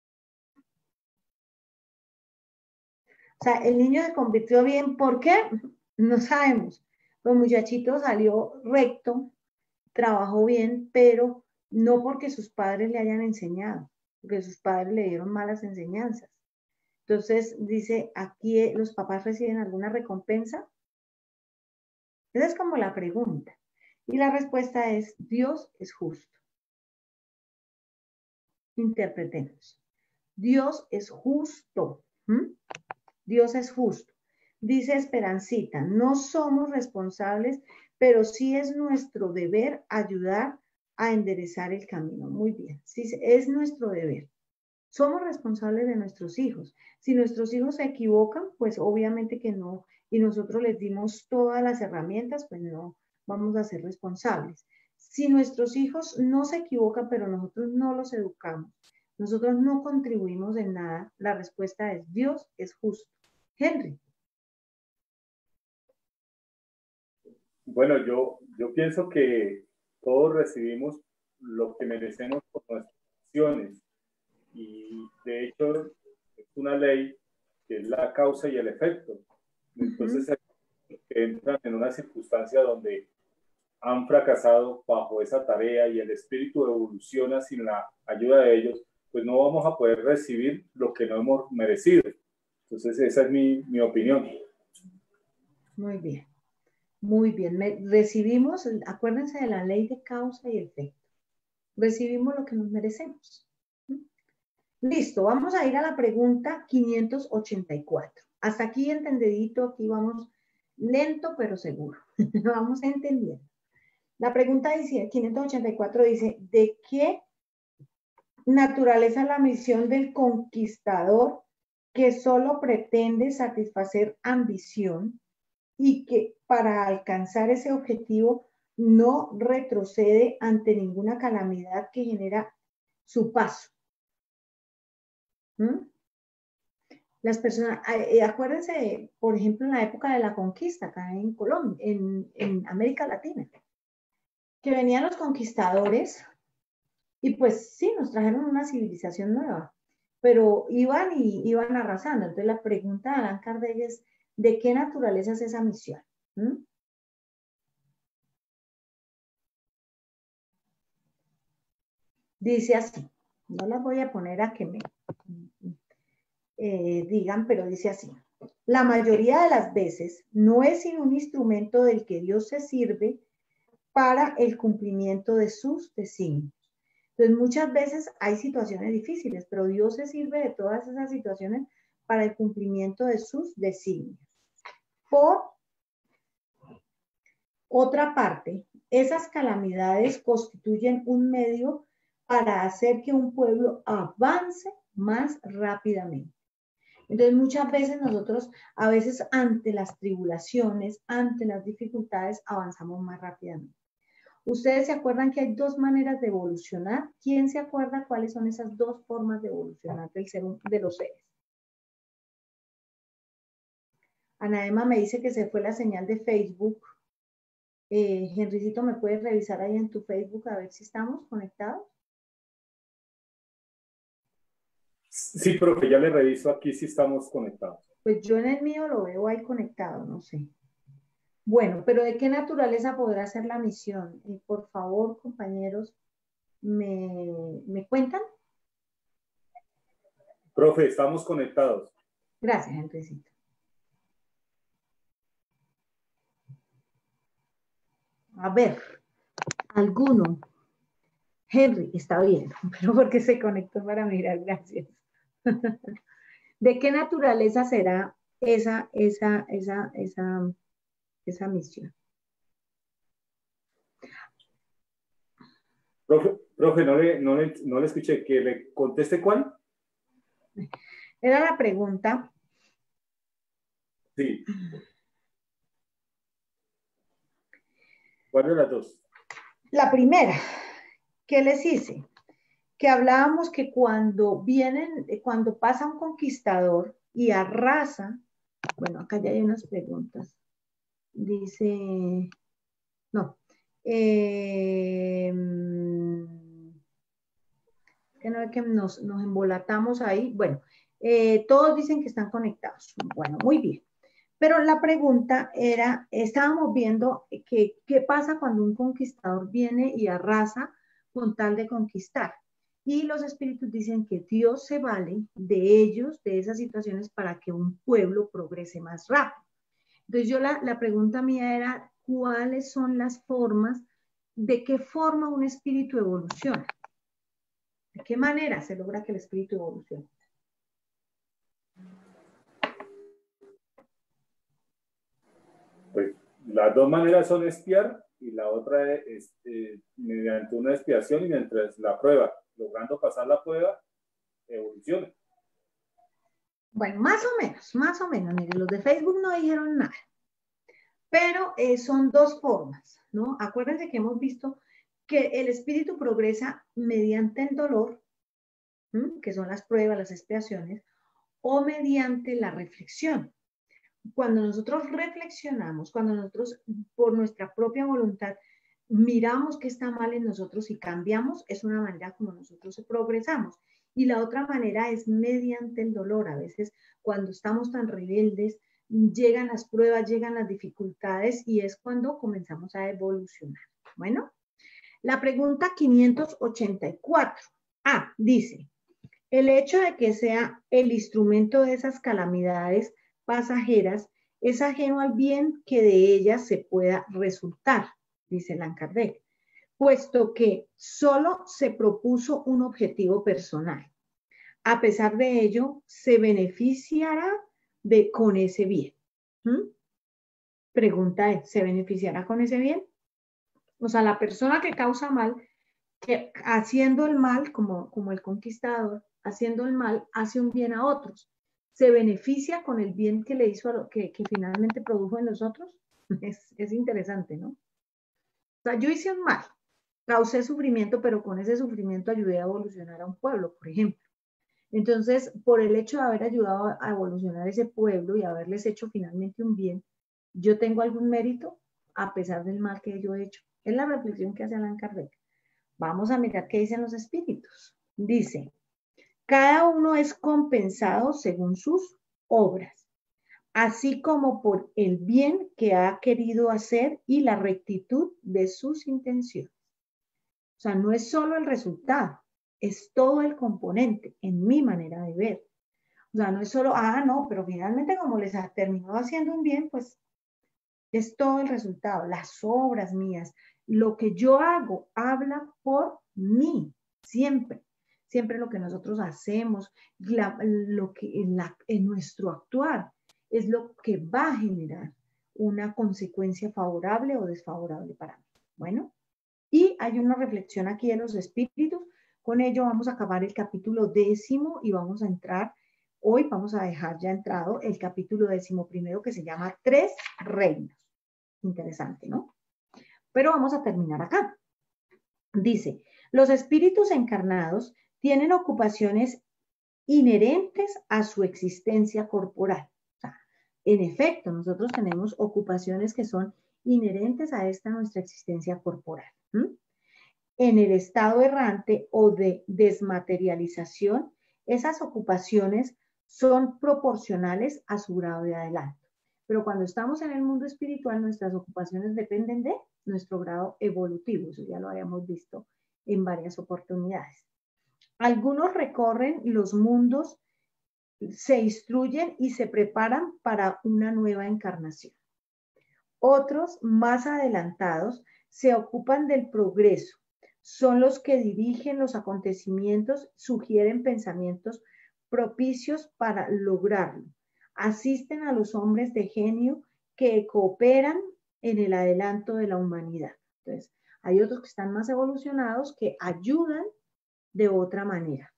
O sea, el niño se convirtió bien, ¿por qué? No sabemos. El muchachito salió recto, trabajó bien, pero no porque sus padres le hayan enseñado, porque sus padres le dieron malas enseñanzas. Entonces, dice, aquí los papás reciben alguna recompensa. Esa es como la pregunta. Y la respuesta es, Dios es justo. Interpretemos. Dios es justo. Dios es justo. Dice Esperancita, no somos responsables, pero sí es nuestro deber ayudar a enderezar el camino. Muy bien, sí, es nuestro deber. Somos responsables de nuestros hijos. Si nuestros hijos se equivocan, pues obviamente que no, y nosotros les dimos todas las herramientas, pues no vamos a ser responsables. Si nuestros hijos no se equivocan, pero nosotros no los educamos, nosotros no contribuimos en nada, la respuesta es Dios es justo. Henry.
Bueno, yo pienso que todos recibimos lo que merecemos por nuestras acciones y de hecho es una ley que es la causa y el efecto. Entonces entran en una circunstancia donde han fracasado bajo esa tarea y el espíritu evoluciona sin la ayuda de ellos, pues no vamos a poder recibir lo que no hemos merecido. Entonces esa es mi opinión.
Muy bien. Muy bien, recibimos, acuérdense de la ley de causa y efecto. Recibimos lo que nos merecemos. Listo, vamos a ir a la pregunta 584. Hasta aquí entendidito, aquí vamos lento pero seguro. Vamos entendiendo. La pregunta dice, 584 dice, ¿de qué naturaleza es la misión del conquistador que solo pretende satisfacer ambición y que para alcanzar ese objetivo no retrocede ante ninguna calamidad que genera su paso? Las personas, acuérdense, por ejemplo, en la época de la conquista, acá en Colombia, en América Latina, que venían los conquistadores y pues sí, nos trajeron una civilización nueva, pero iban arrasando. Entonces la pregunta de Allan Kardec es, ¿de qué naturaleza es esa misión? Dice así, no las voy a poner a que me digan, pero dice así. La mayoría de las veces no es sino un instrumento del que Dios se sirve para el cumplimiento de sus designios. Entonces, muchas veces hay situaciones difíciles, pero Dios se sirve de todas esas situaciones para el cumplimiento de sus designios. Por otra parte, esas calamidades constituyen un medio para hacer que un pueblo avance más rápidamente. Entonces, muchas veces nosotros, a veces ante las tribulaciones, ante las dificultades, avanzamos más rápidamente. ¿Ustedes se acuerdan que hay dos maneras de evolucionar? ¿Quién se acuerda cuáles son esas dos formas de evolucionar de los seres? Ana Emma me dice que se fue la señal de Facebook. Henricito, ¿me puedes revisar ahí en tu Facebook a ver si estamos conectados?
Sí, profe, ya le reviso aquí si estamos conectados.
Pues yo en el mío lo veo ahí conectado, no sé. Bueno, pero ¿de qué naturaleza podrá ser la misión? Por favor, compañeros, ¿me cuentan?
Profe, estamos conectados.
Gracias, Henricito. A ver, alguno. Henry, está bien, pero porque se conectó para mirar, gracias. ¿De qué naturaleza será esa misión?
Profe, no le escuché. ¿Que le conteste cuál?
Era la pregunta.
Sí. ¿Cuál de las dos?
La primera, ¿qué les hice? Que hablábamos que cuando pasa un conquistador y arrasa, bueno, acá ya hay unas preguntas. Dice, no, que no es que nos embolatamos ahí. Bueno, todos dicen que están conectados. Bueno, muy bien. Pero la pregunta era, estábamos viendo que qué pasa cuando un conquistador viene y arrasa con tal de conquistar. Y los espíritus dicen que Dios se vale de ellos, de esas situaciones, para que un pueblo progrese más rápido. Entonces la pregunta mía era, ¿cuáles son las formas, de qué forma un espíritu evoluciona? ¿De qué manera se logra que el espíritu evolucione?
Pues las dos maneras son espiar y la otra es mediante una expiación y mientras la prueba, logrando pasar la prueba, evoluciona.
Bueno, más o menos. Mire, los de Facebook no dijeron nada. Pero son dos formas, ¿no? Acuérdense que hemos visto que el espíritu progresa mediante el dolor, que son las pruebas, las expiaciones, o mediante la reflexión. Cuando nosotros reflexionamos, cuando nosotros por nuestra propia voluntad miramos que está mal en nosotros y cambiamos, es una manera como nosotros progresamos. Y la otra manera es mediante el dolor. A veces cuando estamos tan rebeldes, llegan las pruebas, llegan las dificultades y es cuando comenzamos a evolucionar. Bueno, la pregunta 584. Dice, el hecho de que sea el instrumento de esas calamidades pasajeras es ajeno al bien que de ellas se pueda resultar, dice Allan Kardec, puesto que solo se propuso un objetivo personal. A pesar de ello, se beneficiará con ese bien. Pregunta es, ¿se beneficiará con ese bien? O sea, la persona que causa mal, que haciendo el mal, como el conquistador, haciendo el mal, hace un bien a otros. ¿Se beneficia con el bien que le hizo, que finalmente produjo en los otros? Es interesante, ¿no? O sea, yo hice un mal, causé sufrimiento, pero con ese sufrimiento ayudé a evolucionar a un pueblo, por ejemplo. Entonces, por el hecho de haber ayudado a evolucionar ese pueblo y haberles hecho finalmente un bien, ¿yo tengo algún mérito a pesar del mal que yo he hecho? Es la reflexión que hace Allan Kardec. Vamos a mirar qué dicen los espíritus. Dice, cada uno es compensado según sus obras, así como por el bien que ha querido hacer y la rectitud de sus intenciones. O sea, no es solo el resultado, es todo el componente, en mi manera de ver. O sea, no es solo, no, pero finalmente como les terminó haciendo un bien, pues es todo el resultado, las obras mías, lo que yo hago habla por mí, siempre. Siempre lo que nosotros hacemos, en nuestro actuar, es lo que va a generar una consecuencia favorable o desfavorable para mí. Bueno, y hay una reflexión aquí de los espíritus. Con ello vamos a acabar el capítulo 10 y vamos a entrar, hoy vamos a dejar ya entrado el capítulo 11 que se llama 3 reinos. Interesante, ¿no? Pero vamos a terminar acá. Dice, los espíritus encarnados tienen ocupaciones inherentes a su existencia corporal. O sea, en efecto, nosotros tenemos ocupaciones que son inherentes a esta nuestra existencia corporal. En el estado errante o de desmaterialización, esas ocupaciones son proporcionales a su grado de adelanto. Pero cuando estamos en el mundo espiritual, nuestras ocupaciones dependen de nuestro grado evolutivo. Eso ya lo habíamos visto en varias oportunidades. Algunos recorren los mundos, se instruyen y se preparan para una nueva encarnación. Otros, más adelantados, se ocupan del progreso. Son los que dirigen los acontecimientos, sugieren pensamientos propicios para lograrlo. Asisten a los hombres de genio que cooperan en el adelanto de la humanidad. Entonces, hay otros que están más evolucionados que ayudan de otra manera.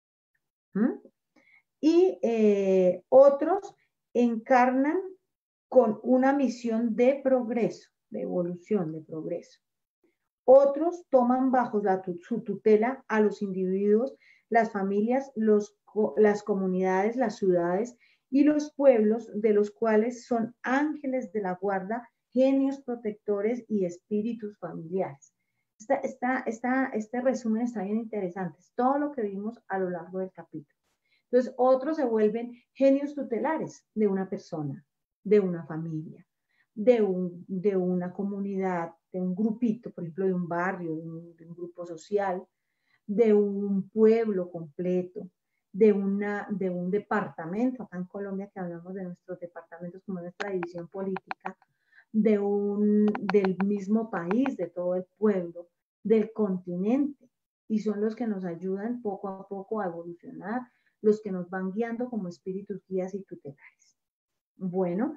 Y otros encarnan con una misión de progreso, de evolución, de progreso. Otros toman bajo su tutela a los individuos, las familias, las comunidades, las ciudades y los pueblos, de los cuales son ángeles de la guarda, genios protectores y espíritus familiares. Este resumen está bien interesante. Es todo lo que vimos a lo largo del capítulo. Entonces, otros se vuelven genios tutelares de una persona, de una familia, de una comunidad, de un grupito, por ejemplo, de un barrio, de un grupo social, de un pueblo completo, de un departamento, acá en Colombia que hablamos de nuestros departamentos como nuestra división política, del mismo país, de todo el pueblo, del continente, y son los que nos ayudan poco a poco a evolucionar, los que nos van guiando como espíritus guías y tutelares. Bueno,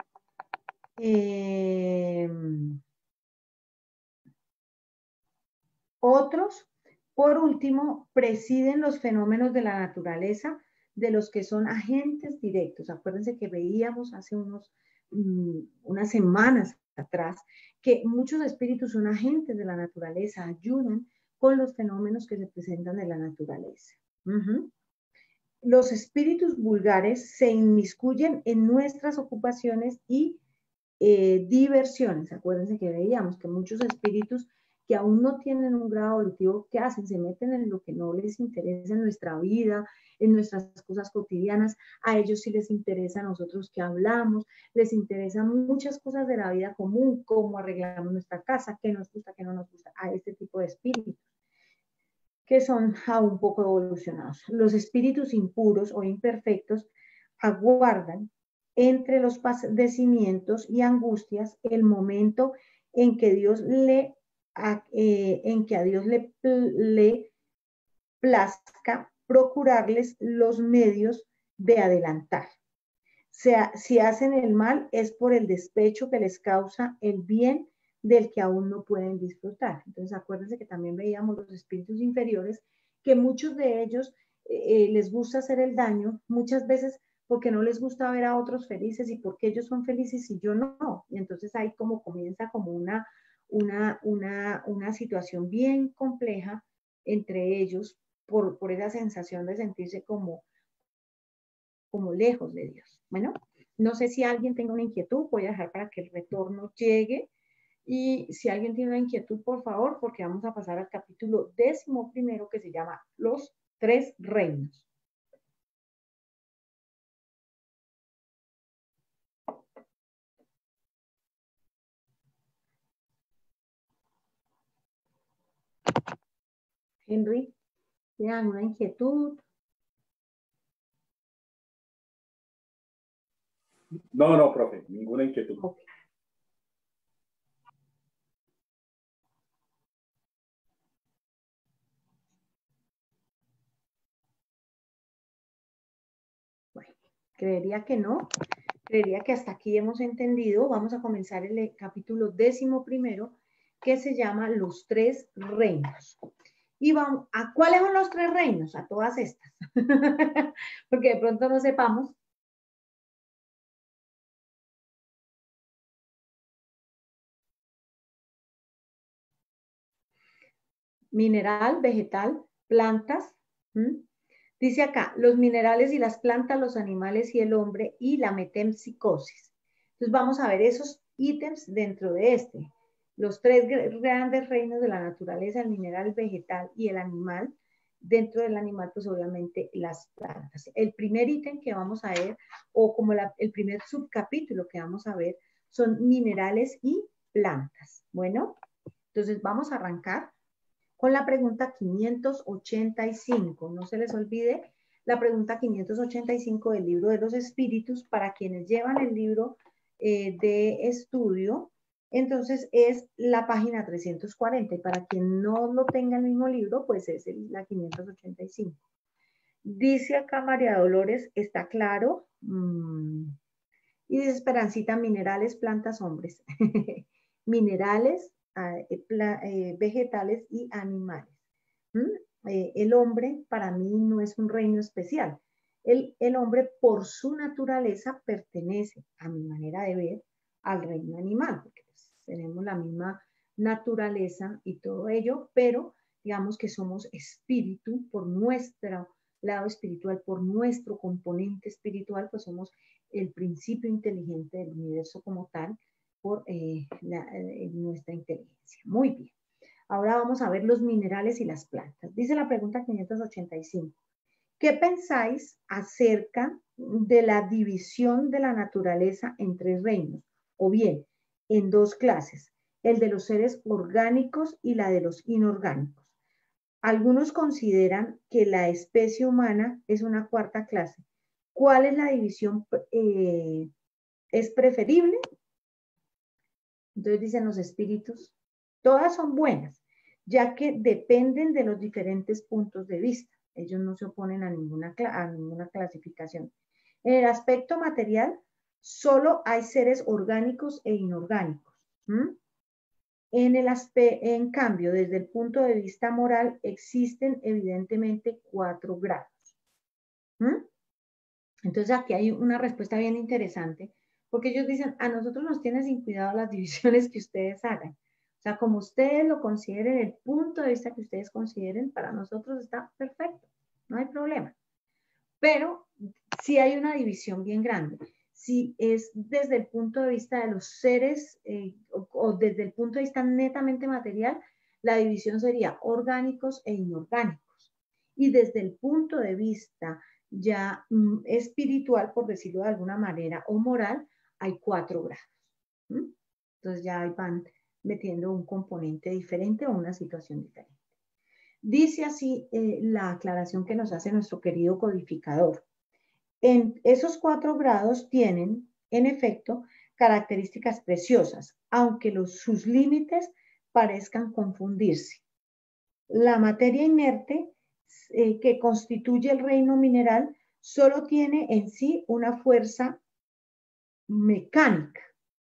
otros, por último, presiden los fenómenos de la naturaleza, de los que son agentes directos. Acuérdense que veíamos hace unas semanas atrás que muchos espíritus son agentes de la naturaleza, ayudan con los fenómenos que se presentan en la naturaleza. Los espíritus vulgares se inmiscuyen en nuestras ocupaciones y diversiones. Acuérdense que veíamos que muchos espíritus que aún no tienen un grado evolutivo, ¿qué hacen? Se meten en lo que no les interesa en nuestra vida, en nuestras cosas cotidianas. A ellos sí les interesa a nosotros que hablamos, les interesan muchas cosas de la vida común, cómo arreglamos nuestra casa, qué nos gusta, qué no nos gusta, a este tipo de espíritus que son aún poco evolucionados. Los espíritus impuros o imperfectos aguardan entre los padecimientos y angustias el momento en que a Dios le plazca procurarles los medios de adelantar. Si hacen el mal es por el despecho que les causa el bien del que aún no pueden disfrutar. Entonces acuérdense que también veíamos los espíritus inferiores, que muchos de ellos les gusta hacer el daño, muchas veces porque no les gusta ver a otros felices y porque ellos son felices y yo no. Y entonces ahí como comienza como una situación bien compleja entre ellos por esa sensación de sentirse como lejos de Dios. Bueno, no sé si alguien tenga una inquietud, voy a dejar para que el retorno llegue. Y si alguien tiene una inquietud, por favor, porque vamos a pasar al capítulo 11 que se llama Los Tres Reinos. Henry, ¿tiene alguna inquietud?
No, profe, ninguna inquietud.
Okay. Bueno, creería que no. Creería que hasta aquí hemos entendido. Vamos a comenzar el capítulo 11, que se llama Los Tres Reinos. Y vamos, ¿a cuáles son los tres reinos? A todas estas. Porque de pronto no sepamos. Mineral, vegetal, plantas. Dice acá, los minerales y las plantas, los animales y el hombre y la metempsicosis. Entonces vamos a ver esos ítems dentro de este. Los tres grandes reinos de la naturaleza, el mineral, el vegetal y el animal. Dentro del animal, pues obviamente las plantas. El primer ítem que vamos a ver, o como el primer subcapítulo que vamos a ver, son minerales y plantas. Bueno, entonces vamos a arrancar con la pregunta 585. No se les olvide la pregunta 585 del libro de los espíritus para quienes llevan el libro de estudio. Entonces es la página 340 y para quien no lo tenga el mismo libro, pues es la 585. Dice acá María Dolores, ¿está claro? Y dice Esperancita, minerales, plantas, hombres. Minerales, vegetales y animales. El hombre para mí no es un reino especial. El hombre por su naturaleza pertenece, a mi manera de ver, al reino animal, porque pues, tenemos la misma naturaleza y todo ello, pero digamos que somos espíritu por nuestro lado espiritual, por nuestro componente espiritual, pues somos el principio inteligente del universo como tal, por nuestra inteligencia. Muy bien. Ahora vamos a ver los minerales y las plantas. Dice la pregunta 585. ¿Qué pensáis acerca de la división de la naturaleza en tres reinos? O bien, en dos clases, el de los seres orgánicos y la de los inorgánicos. Algunos consideran que la especie humana es una cuarta clase. ¿Cuál es la división? ¿Es preferible? Entonces dicen los espíritus, todas son buenas, ya que dependen de los diferentes puntos de vista. Ellos no se oponen a ninguna clasificación. En el aspecto material, solo hay seres orgánicos e inorgánicos. En cambio, desde el punto de vista moral, existen evidentemente 4 grados. Entonces aquí hay una respuesta bien interesante, porque ellos dicen, a nosotros nos tienen sin cuidado las divisiones que ustedes hagan. O sea, como ustedes lo consideren, el punto de vista que ustedes consideren, para nosotros está perfecto, no hay problema. Pero sí hay una división bien grande. Si es desde el punto de vista de los seres o desde el punto de vista netamente material, la división sería orgánicos e inorgánicos. Y desde el punto de vista ya espiritual, por decirlo de alguna manera, o moral, hay 4 grados. Entonces ya van metiendo un componente diferente o una situación diferente. Dice así la aclaración que nos hace nuestro querido codificador. En esos 4 grados tienen, en efecto, características preciosas, aunque sus límites parezcan confundirse. La materia inerte que constituye el reino mineral solo tiene en sí una fuerza mecánica.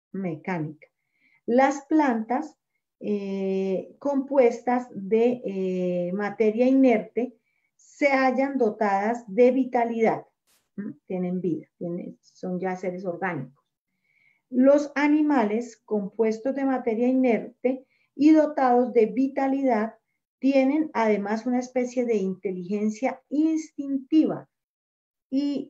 Las plantas compuestas de materia inerte se hallan dotadas de vitalidad. Tienen vida, son ya seres orgánicos. Los animales compuestos de materia inerte y dotados de vitalidad tienen además una especie de inteligencia instintiva y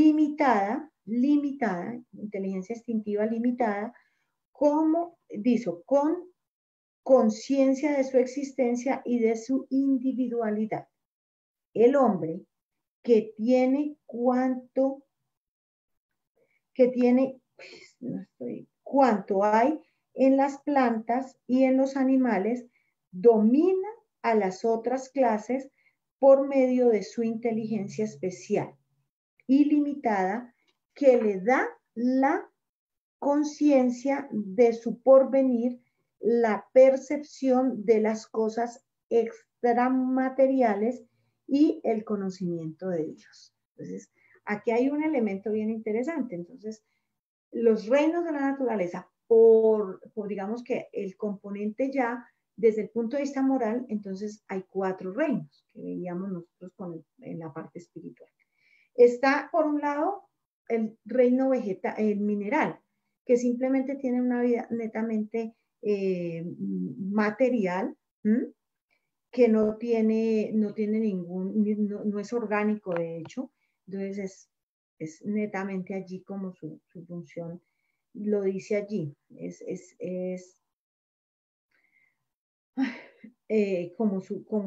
inteligencia instintiva limitada, como dice, con conciencia de su existencia y de su individualidad. El hombre que tiene cuanto hay en las plantas y en los animales, domina a las otras clases por medio de su inteligencia especial y limitada que le da la conciencia de su porvenir, la percepción de las cosas extramateriales y el conocimiento de Dios. Entonces, aquí hay un elemento bien interesante. Entonces, los reinos de la naturaleza, por digamos que el componente ya desde el punto de vista moral, entonces hay 4 reinos que veíamos nosotros en la parte espiritual. Está, por un lado, el reino vegetal, el mineral, que simplemente tiene una vida netamente material, que no tiene ningún, no es orgánico de hecho, entonces es netamente allí como su función, lo dice allí, como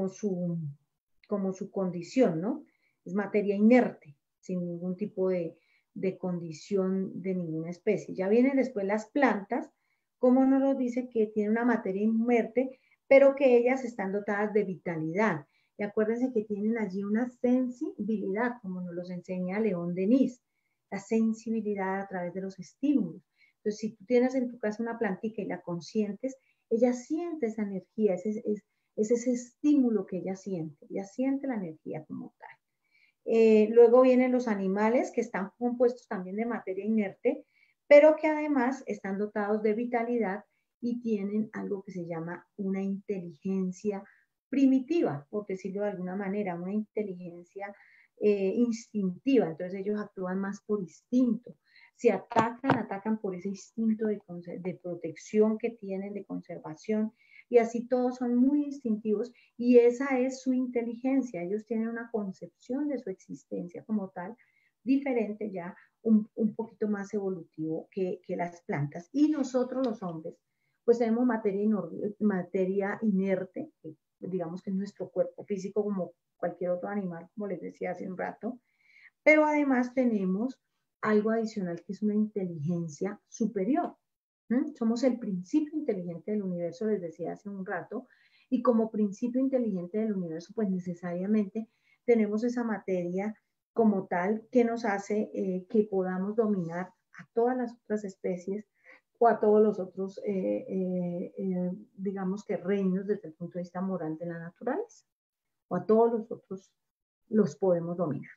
su condición, ¿no? Es materia inerte, sin ningún tipo de condición de ninguna especie. Ya vienen después las plantas, como nos lo dice que tiene una materia inerte, pero que ellas están dotadas de vitalidad. Y acuérdense que tienen allí una sensibilidad, como nos los enseña León Denis, la sensibilidad a través de los estímulos. Entonces, si tú tienes en tu casa una plantica y la consientes, ella siente esa energía, es ese estímulo que ella siente la energía como tal. Luego vienen los animales que están compuestos también de materia inerte, pero que además están dotados de vitalidad y tienen algo que se llama una inteligencia primitiva, por decirlo de alguna manera, una inteligencia instintiva. Entonces ellos actúan más por instinto. Si atacan por ese instinto de protección que tienen, de conservación, y así todos son muy instintivos y esa es su inteligencia. Ellos tienen una concepción de su existencia como tal, diferente ya, un poquito más evolutivo que las plantas. Y nosotros los hombres, pues tenemos materia inerte, que digamos que es nuestro cuerpo físico como cualquier otro animal, como les decía hace un rato, pero además tenemos algo adicional que es una inteligencia superior. Somos el principio inteligente del universo, les decía hace un rato, y como principio inteligente del universo, pues necesariamente tenemos esa materia como tal que nos hace que podamos dominar a todas las otras especies o a todos los otros, digamos que reinos desde el punto de vista moral de la naturaleza, o a todos los otros los podemos dominar.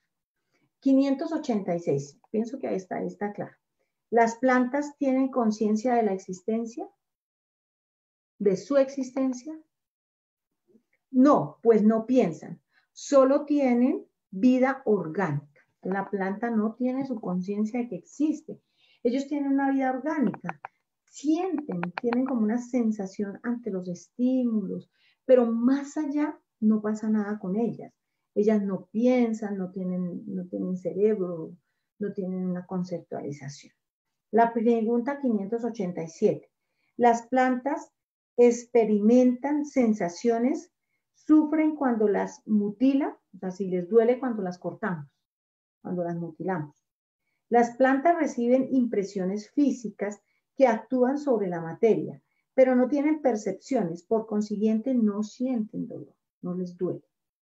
586, pienso que ahí está claro. ¿Las plantas tienen conciencia de la existencia? ¿De su existencia? No, pues no piensan. Solo tienen vida orgánica. La planta no tiene su conciencia de que existe. Ellos tienen una vida orgánica. Tienen como una sensación ante los estímulos, pero más allá no pasa nada con ellas. Ellas no piensan, no tienen cerebro, no tienen una conceptualización. La pregunta 587. ¿Las plantas experimentan sensaciones, sufren cuando las mutilan? O sea, si les duele cuando las cortamos, cuando las mutilamos. Las plantas reciben impresiones físicas que actúan sobre la materia, pero no tienen percepciones, por consiguiente no sienten dolor, no les duele.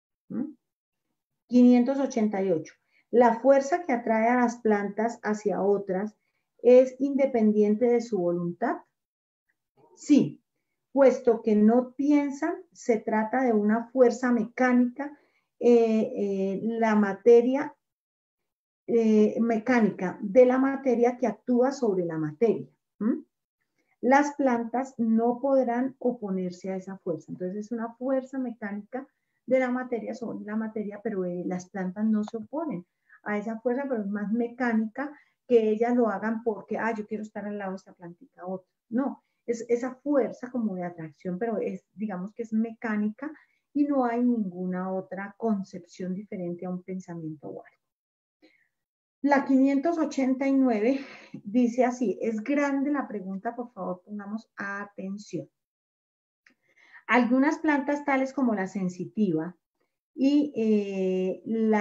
588. La fuerza que atrae a las plantas hacia otras ¿es independiente de su voluntad? Sí, puesto que no piensan, se trata de una fuerza mecánica, la materia mecánica de la materia que actúa sobre la materia. Las plantas no podrán oponerse a esa fuerza. Entonces es una fuerza mecánica de la materia sobre la materia, pero las plantas no se oponen a esa fuerza, pero es más mecánica que ellas lo hagan porque, yo quiero estar al lado de esta plantita otra. No, es esa fuerza como de atracción, pero digamos que es mecánica y no hay ninguna otra concepción diferente a un pensamiento o algo. La 589 dice así, es grande la pregunta, por favor pongamos atención. Algunas plantas tales como la sensitiva y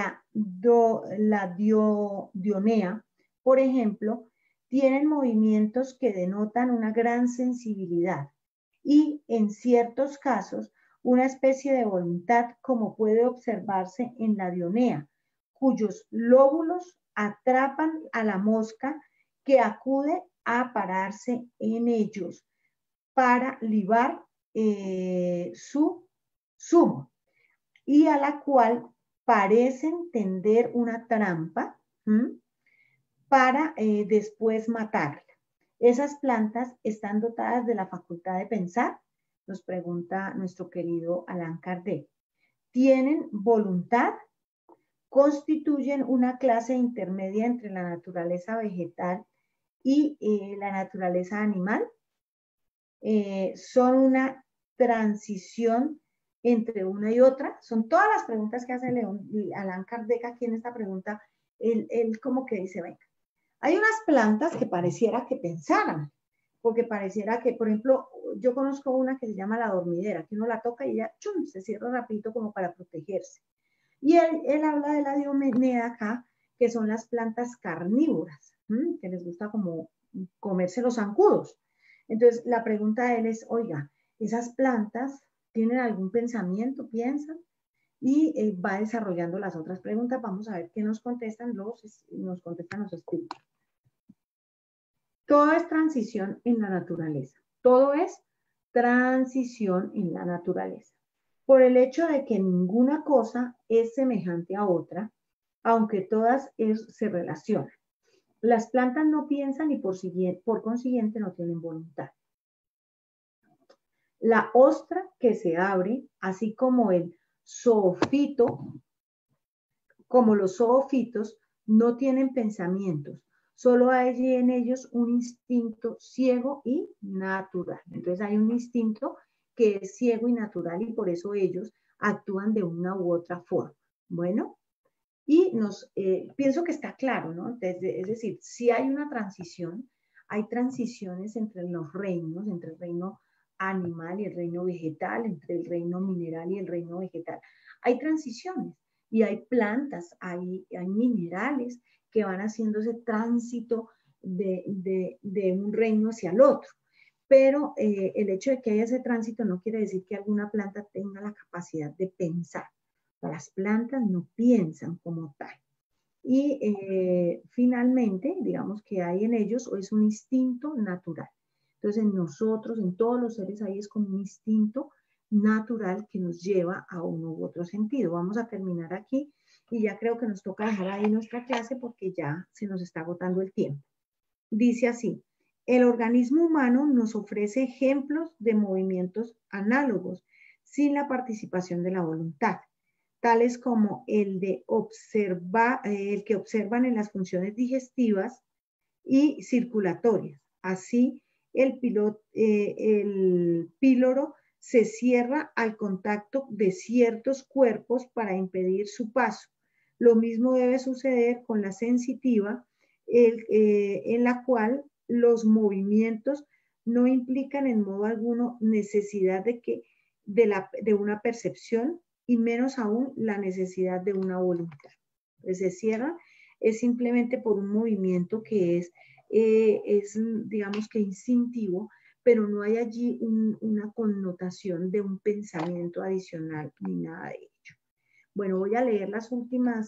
dionea, por ejemplo, tienen movimientos que denotan una gran sensibilidad y en ciertos casos una especie de voluntad, como puede observarse en la dionea, cuyos lóbulos atrapan a la mosca que acude a pararse en ellos para libar su zumo, y a la cual parecen tender una trampa para después matarla. Esas plantas están dotadas de la facultad de pensar, nos pregunta nuestro querido Allan Kardec. Tienen voluntad, constituyen una clase intermedia entre la naturaleza vegetal y la naturaleza animal, son una transición entre una y otra. Son todas las preguntas que hace Allan Kardec aquí en esta pregunta. Él como que dice, venga, hay unas plantas que pareciera que pensaran, porque pareciera que, por ejemplo, yo conozco una que se llama la dormidera, que uno la toca y ella chum, se cierra rapidito como para protegerse. Y él habla de la diomenea acá, que son las plantas carnívoras, que les gusta como comerse los zancudos. Entonces, la pregunta de él es, oiga, ¿esas plantas tienen algún pensamiento? ¿Piensan? Y va desarrollando las otras preguntas. Vamos a ver qué nos contestan los espíritus. Todo es transición en la naturaleza. Todo es transición en la naturaleza. Por el hecho de que ninguna cosa es semejante a otra, aunque todas se relacionan. Las plantas no piensan y por consiguiente no tienen voluntad. La ostra que se abre, así como el zoofito, como los zoofitos, no tienen pensamientos. Solo hay en ellos un instinto ciego y natural. Entonces hay un instinto que es ciego y natural y por eso ellos actúan de una u otra forma. Bueno, y pienso que está claro, ¿no? Es decir, si hay una transición, hay transiciones entre los reinos, entre el reino animal y el reino vegetal, entre el reino mineral y el reino vegetal. Hay transiciones y hay plantas, hay minerales que van haciendo ese tránsito de un reino hacia el otro. Pero el hecho de que haya ese tránsito no quiere decir que alguna planta tenga la capacidad de pensar. Las plantas no piensan como tal. Y finalmente, digamos que hay en ellos o es un instinto natural. Entonces, en nosotros, en todos los seres, ahí es como un instinto natural que nos lleva a uno u otro sentido. Vamos a terminar aquí y ya creo que nos toca dejar ahí nuestra clase porque ya se nos está agotando el tiempo. Dice así, el organismo humano nos ofrece ejemplos de movimientos análogos sin la participación de la voluntad, tales como el que observan en las funciones digestivas y circulatorias. Así, el píloro se cierra al contacto de ciertos cuerpos para impedir su paso. Lo mismo debe suceder con la sensitiva, en la cual los movimientos no implican en modo alguno necesidad de una percepción y menos aún la necesidad de una voluntad. Pues se cierra es simplemente por un movimiento que es digamos que instintivo, pero no hay allí una connotación de un pensamiento adicional ni nada de ello. Bueno, voy a leer las últimas,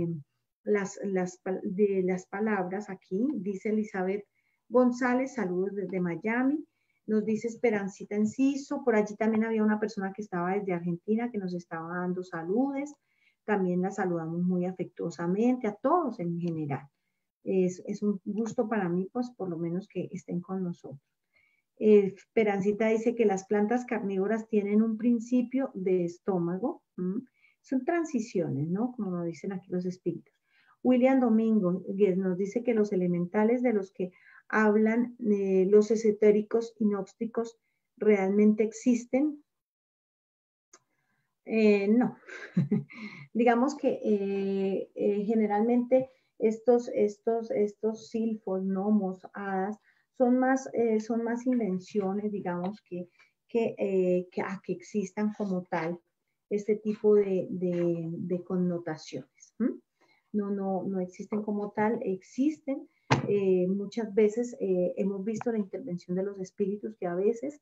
las palabras aquí. Dice Elizabeth González, saludos desde Miami. Nos dice Esperancita Enciso, por allí también había una persona que estaba desde Argentina que nos estaba dando saludos. También la saludamos muy afectuosamente, a todos en general. Es un gusto para mí, pues por lo menos que estén con nosotros. Esperancita dice que las plantas carnívoras tienen un principio de estómago. Son transiciones, ¿no? Como nos dicen aquí los espíritus. William Domingo nos dice que los elementales de los que hablan los esotéricos y gnósticos realmente existen. No. Digamos que generalmente estos silfos, gnomos, hadas, son más invenciones, digamos, que existan como tal este tipo de connotaciones. No existen como tal, existen. Muchas veces hemos visto la intervención de los espíritus que a veces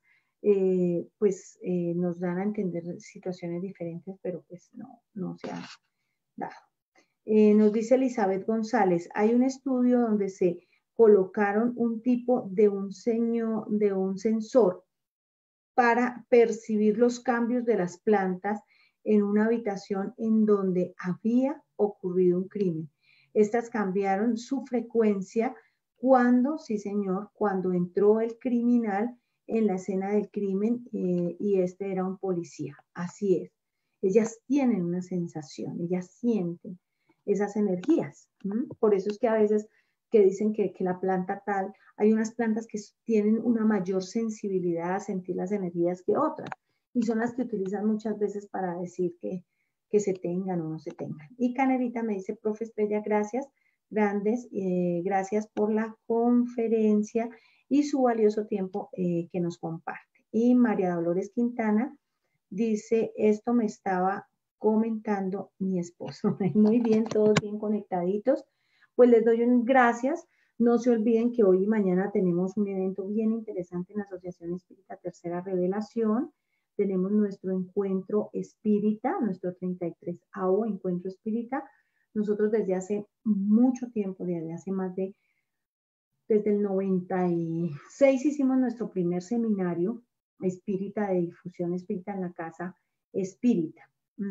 nos dan a entender situaciones diferentes, pero pues no se han dado. Nos dice Elizabeth González, hay un estudio donde se colocaron un tipo de un sensor para percibir los cambios de las plantas en una habitación en donde había ocurrido un crimen. Estas cambiaron su frecuencia sí señor, cuando entró el criminal en la escena del crimen y este era un policía. Así es. Ellas tienen una sensación, ellas sienten esas energías. Por eso es que a veces que dicen que la planta tal, hay unas plantas que tienen una mayor sensibilidad a sentir las energías que otras. y son las que utilizan muchas veces para decir que se tengan o no se tengan. Y Canerita me dice, profe Estrella, gracias, gracias por la conferencia y su valioso tiempo que nos comparte. Y María Dolores Quintana dice, esto me estaba comentando mi esposo. Muy bien, todos bien conectaditos. Pues les doy un gracias. No se olviden que hoy y mañana tenemos un evento bien interesante en la Asociación Espírita Tercera Revelación. Tenemos nuestro encuentro espírita, nuestro 33º encuentro espírita. Nosotros desde hace mucho tiempo, desde el 96 hicimos nuestro primer seminario espírita de difusión espírita en la casa espírita.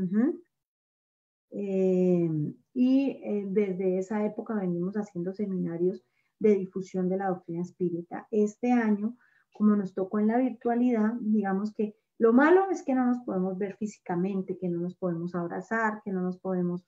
Desde esa época venimos haciendo seminarios de difusión de la doctrina espírita. Este año, como nos tocó en la virtualidad, digamos que lo malo es que no nos podemos ver físicamente, que no nos podemos abrazar, que no nos podemos,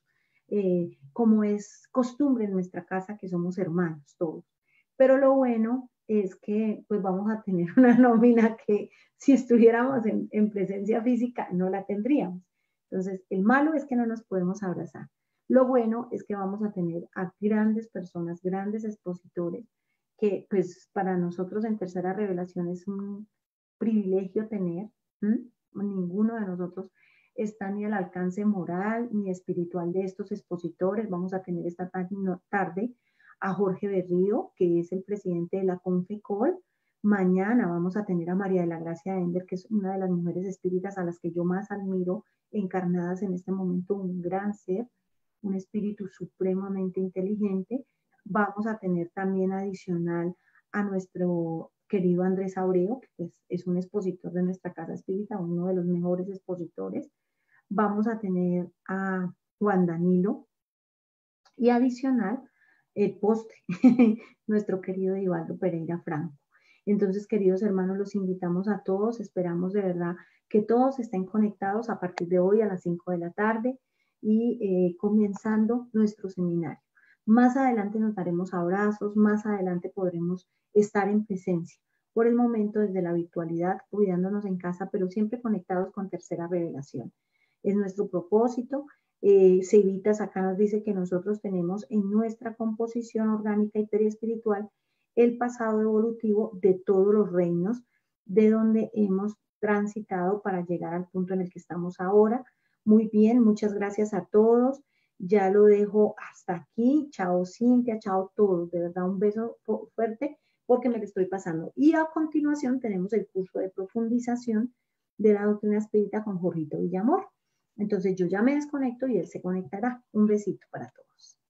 como es costumbre en nuestra casa, que somos hermanos todos. Pero lo bueno es que pues vamos a tener una nómina que si estuviéramos en presencia física no la tendríamos. Entonces, el malo es que no nos podemos abrazar. Lo bueno es que vamos a tener a grandes personas, grandes expositores, que pues para nosotros en Tercera Revelación es un privilegio tener. Ninguno de nosotros está ni al alcance moral ni espiritual de estos expositores. Vamos a tener esta tarde a Jorge Berrío, que es el presidente de la Confecol. Mañana vamos a tener a María de la Gracia Ender, que es una de las mujeres espíritas a las que yo más admiro, encarnadas en este momento, un gran ser, un espíritu supremamente inteligente. Vamos a tener también adicional a nuestro querido Andrés Abreu, que pues, es un expositor de nuestra casa espírita, uno de los mejores expositores. Vamos a tener a Juan Danilo y adicional el postre, nuestro querido Ivaldo Pereira Franco. Entonces, queridos hermanos, los invitamos a todos, esperamos de verdad que todos estén conectados a partir de hoy a las 5 de la tarde y comenzando nuestro seminario. Más adelante nos daremos abrazos, más adelante podremos estar en presencia. Por el momento, desde la virtualidad, cuidándonos en casa, pero siempre conectados con Tercera Revelación. Es nuestro propósito. Cevitas acá nos dice que nosotros tenemos en nuestra composición orgánica y periespiritual el pasado evolutivo de todos los reinos de donde hemos transitado para llegar al punto en el que estamos ahora. Muy bien, muchas gracias a todos. Ya lo dejo hasta aquí. Chao Cintia, chao todos. De verdad, un beso fuerte porque me lo estoy pasando. Y a continuación tenemos el curso de profundización de la doctrina espírita con Jorgito Villamor. Entonces yo ya me desconecto y él se conectará. Un besito para todos.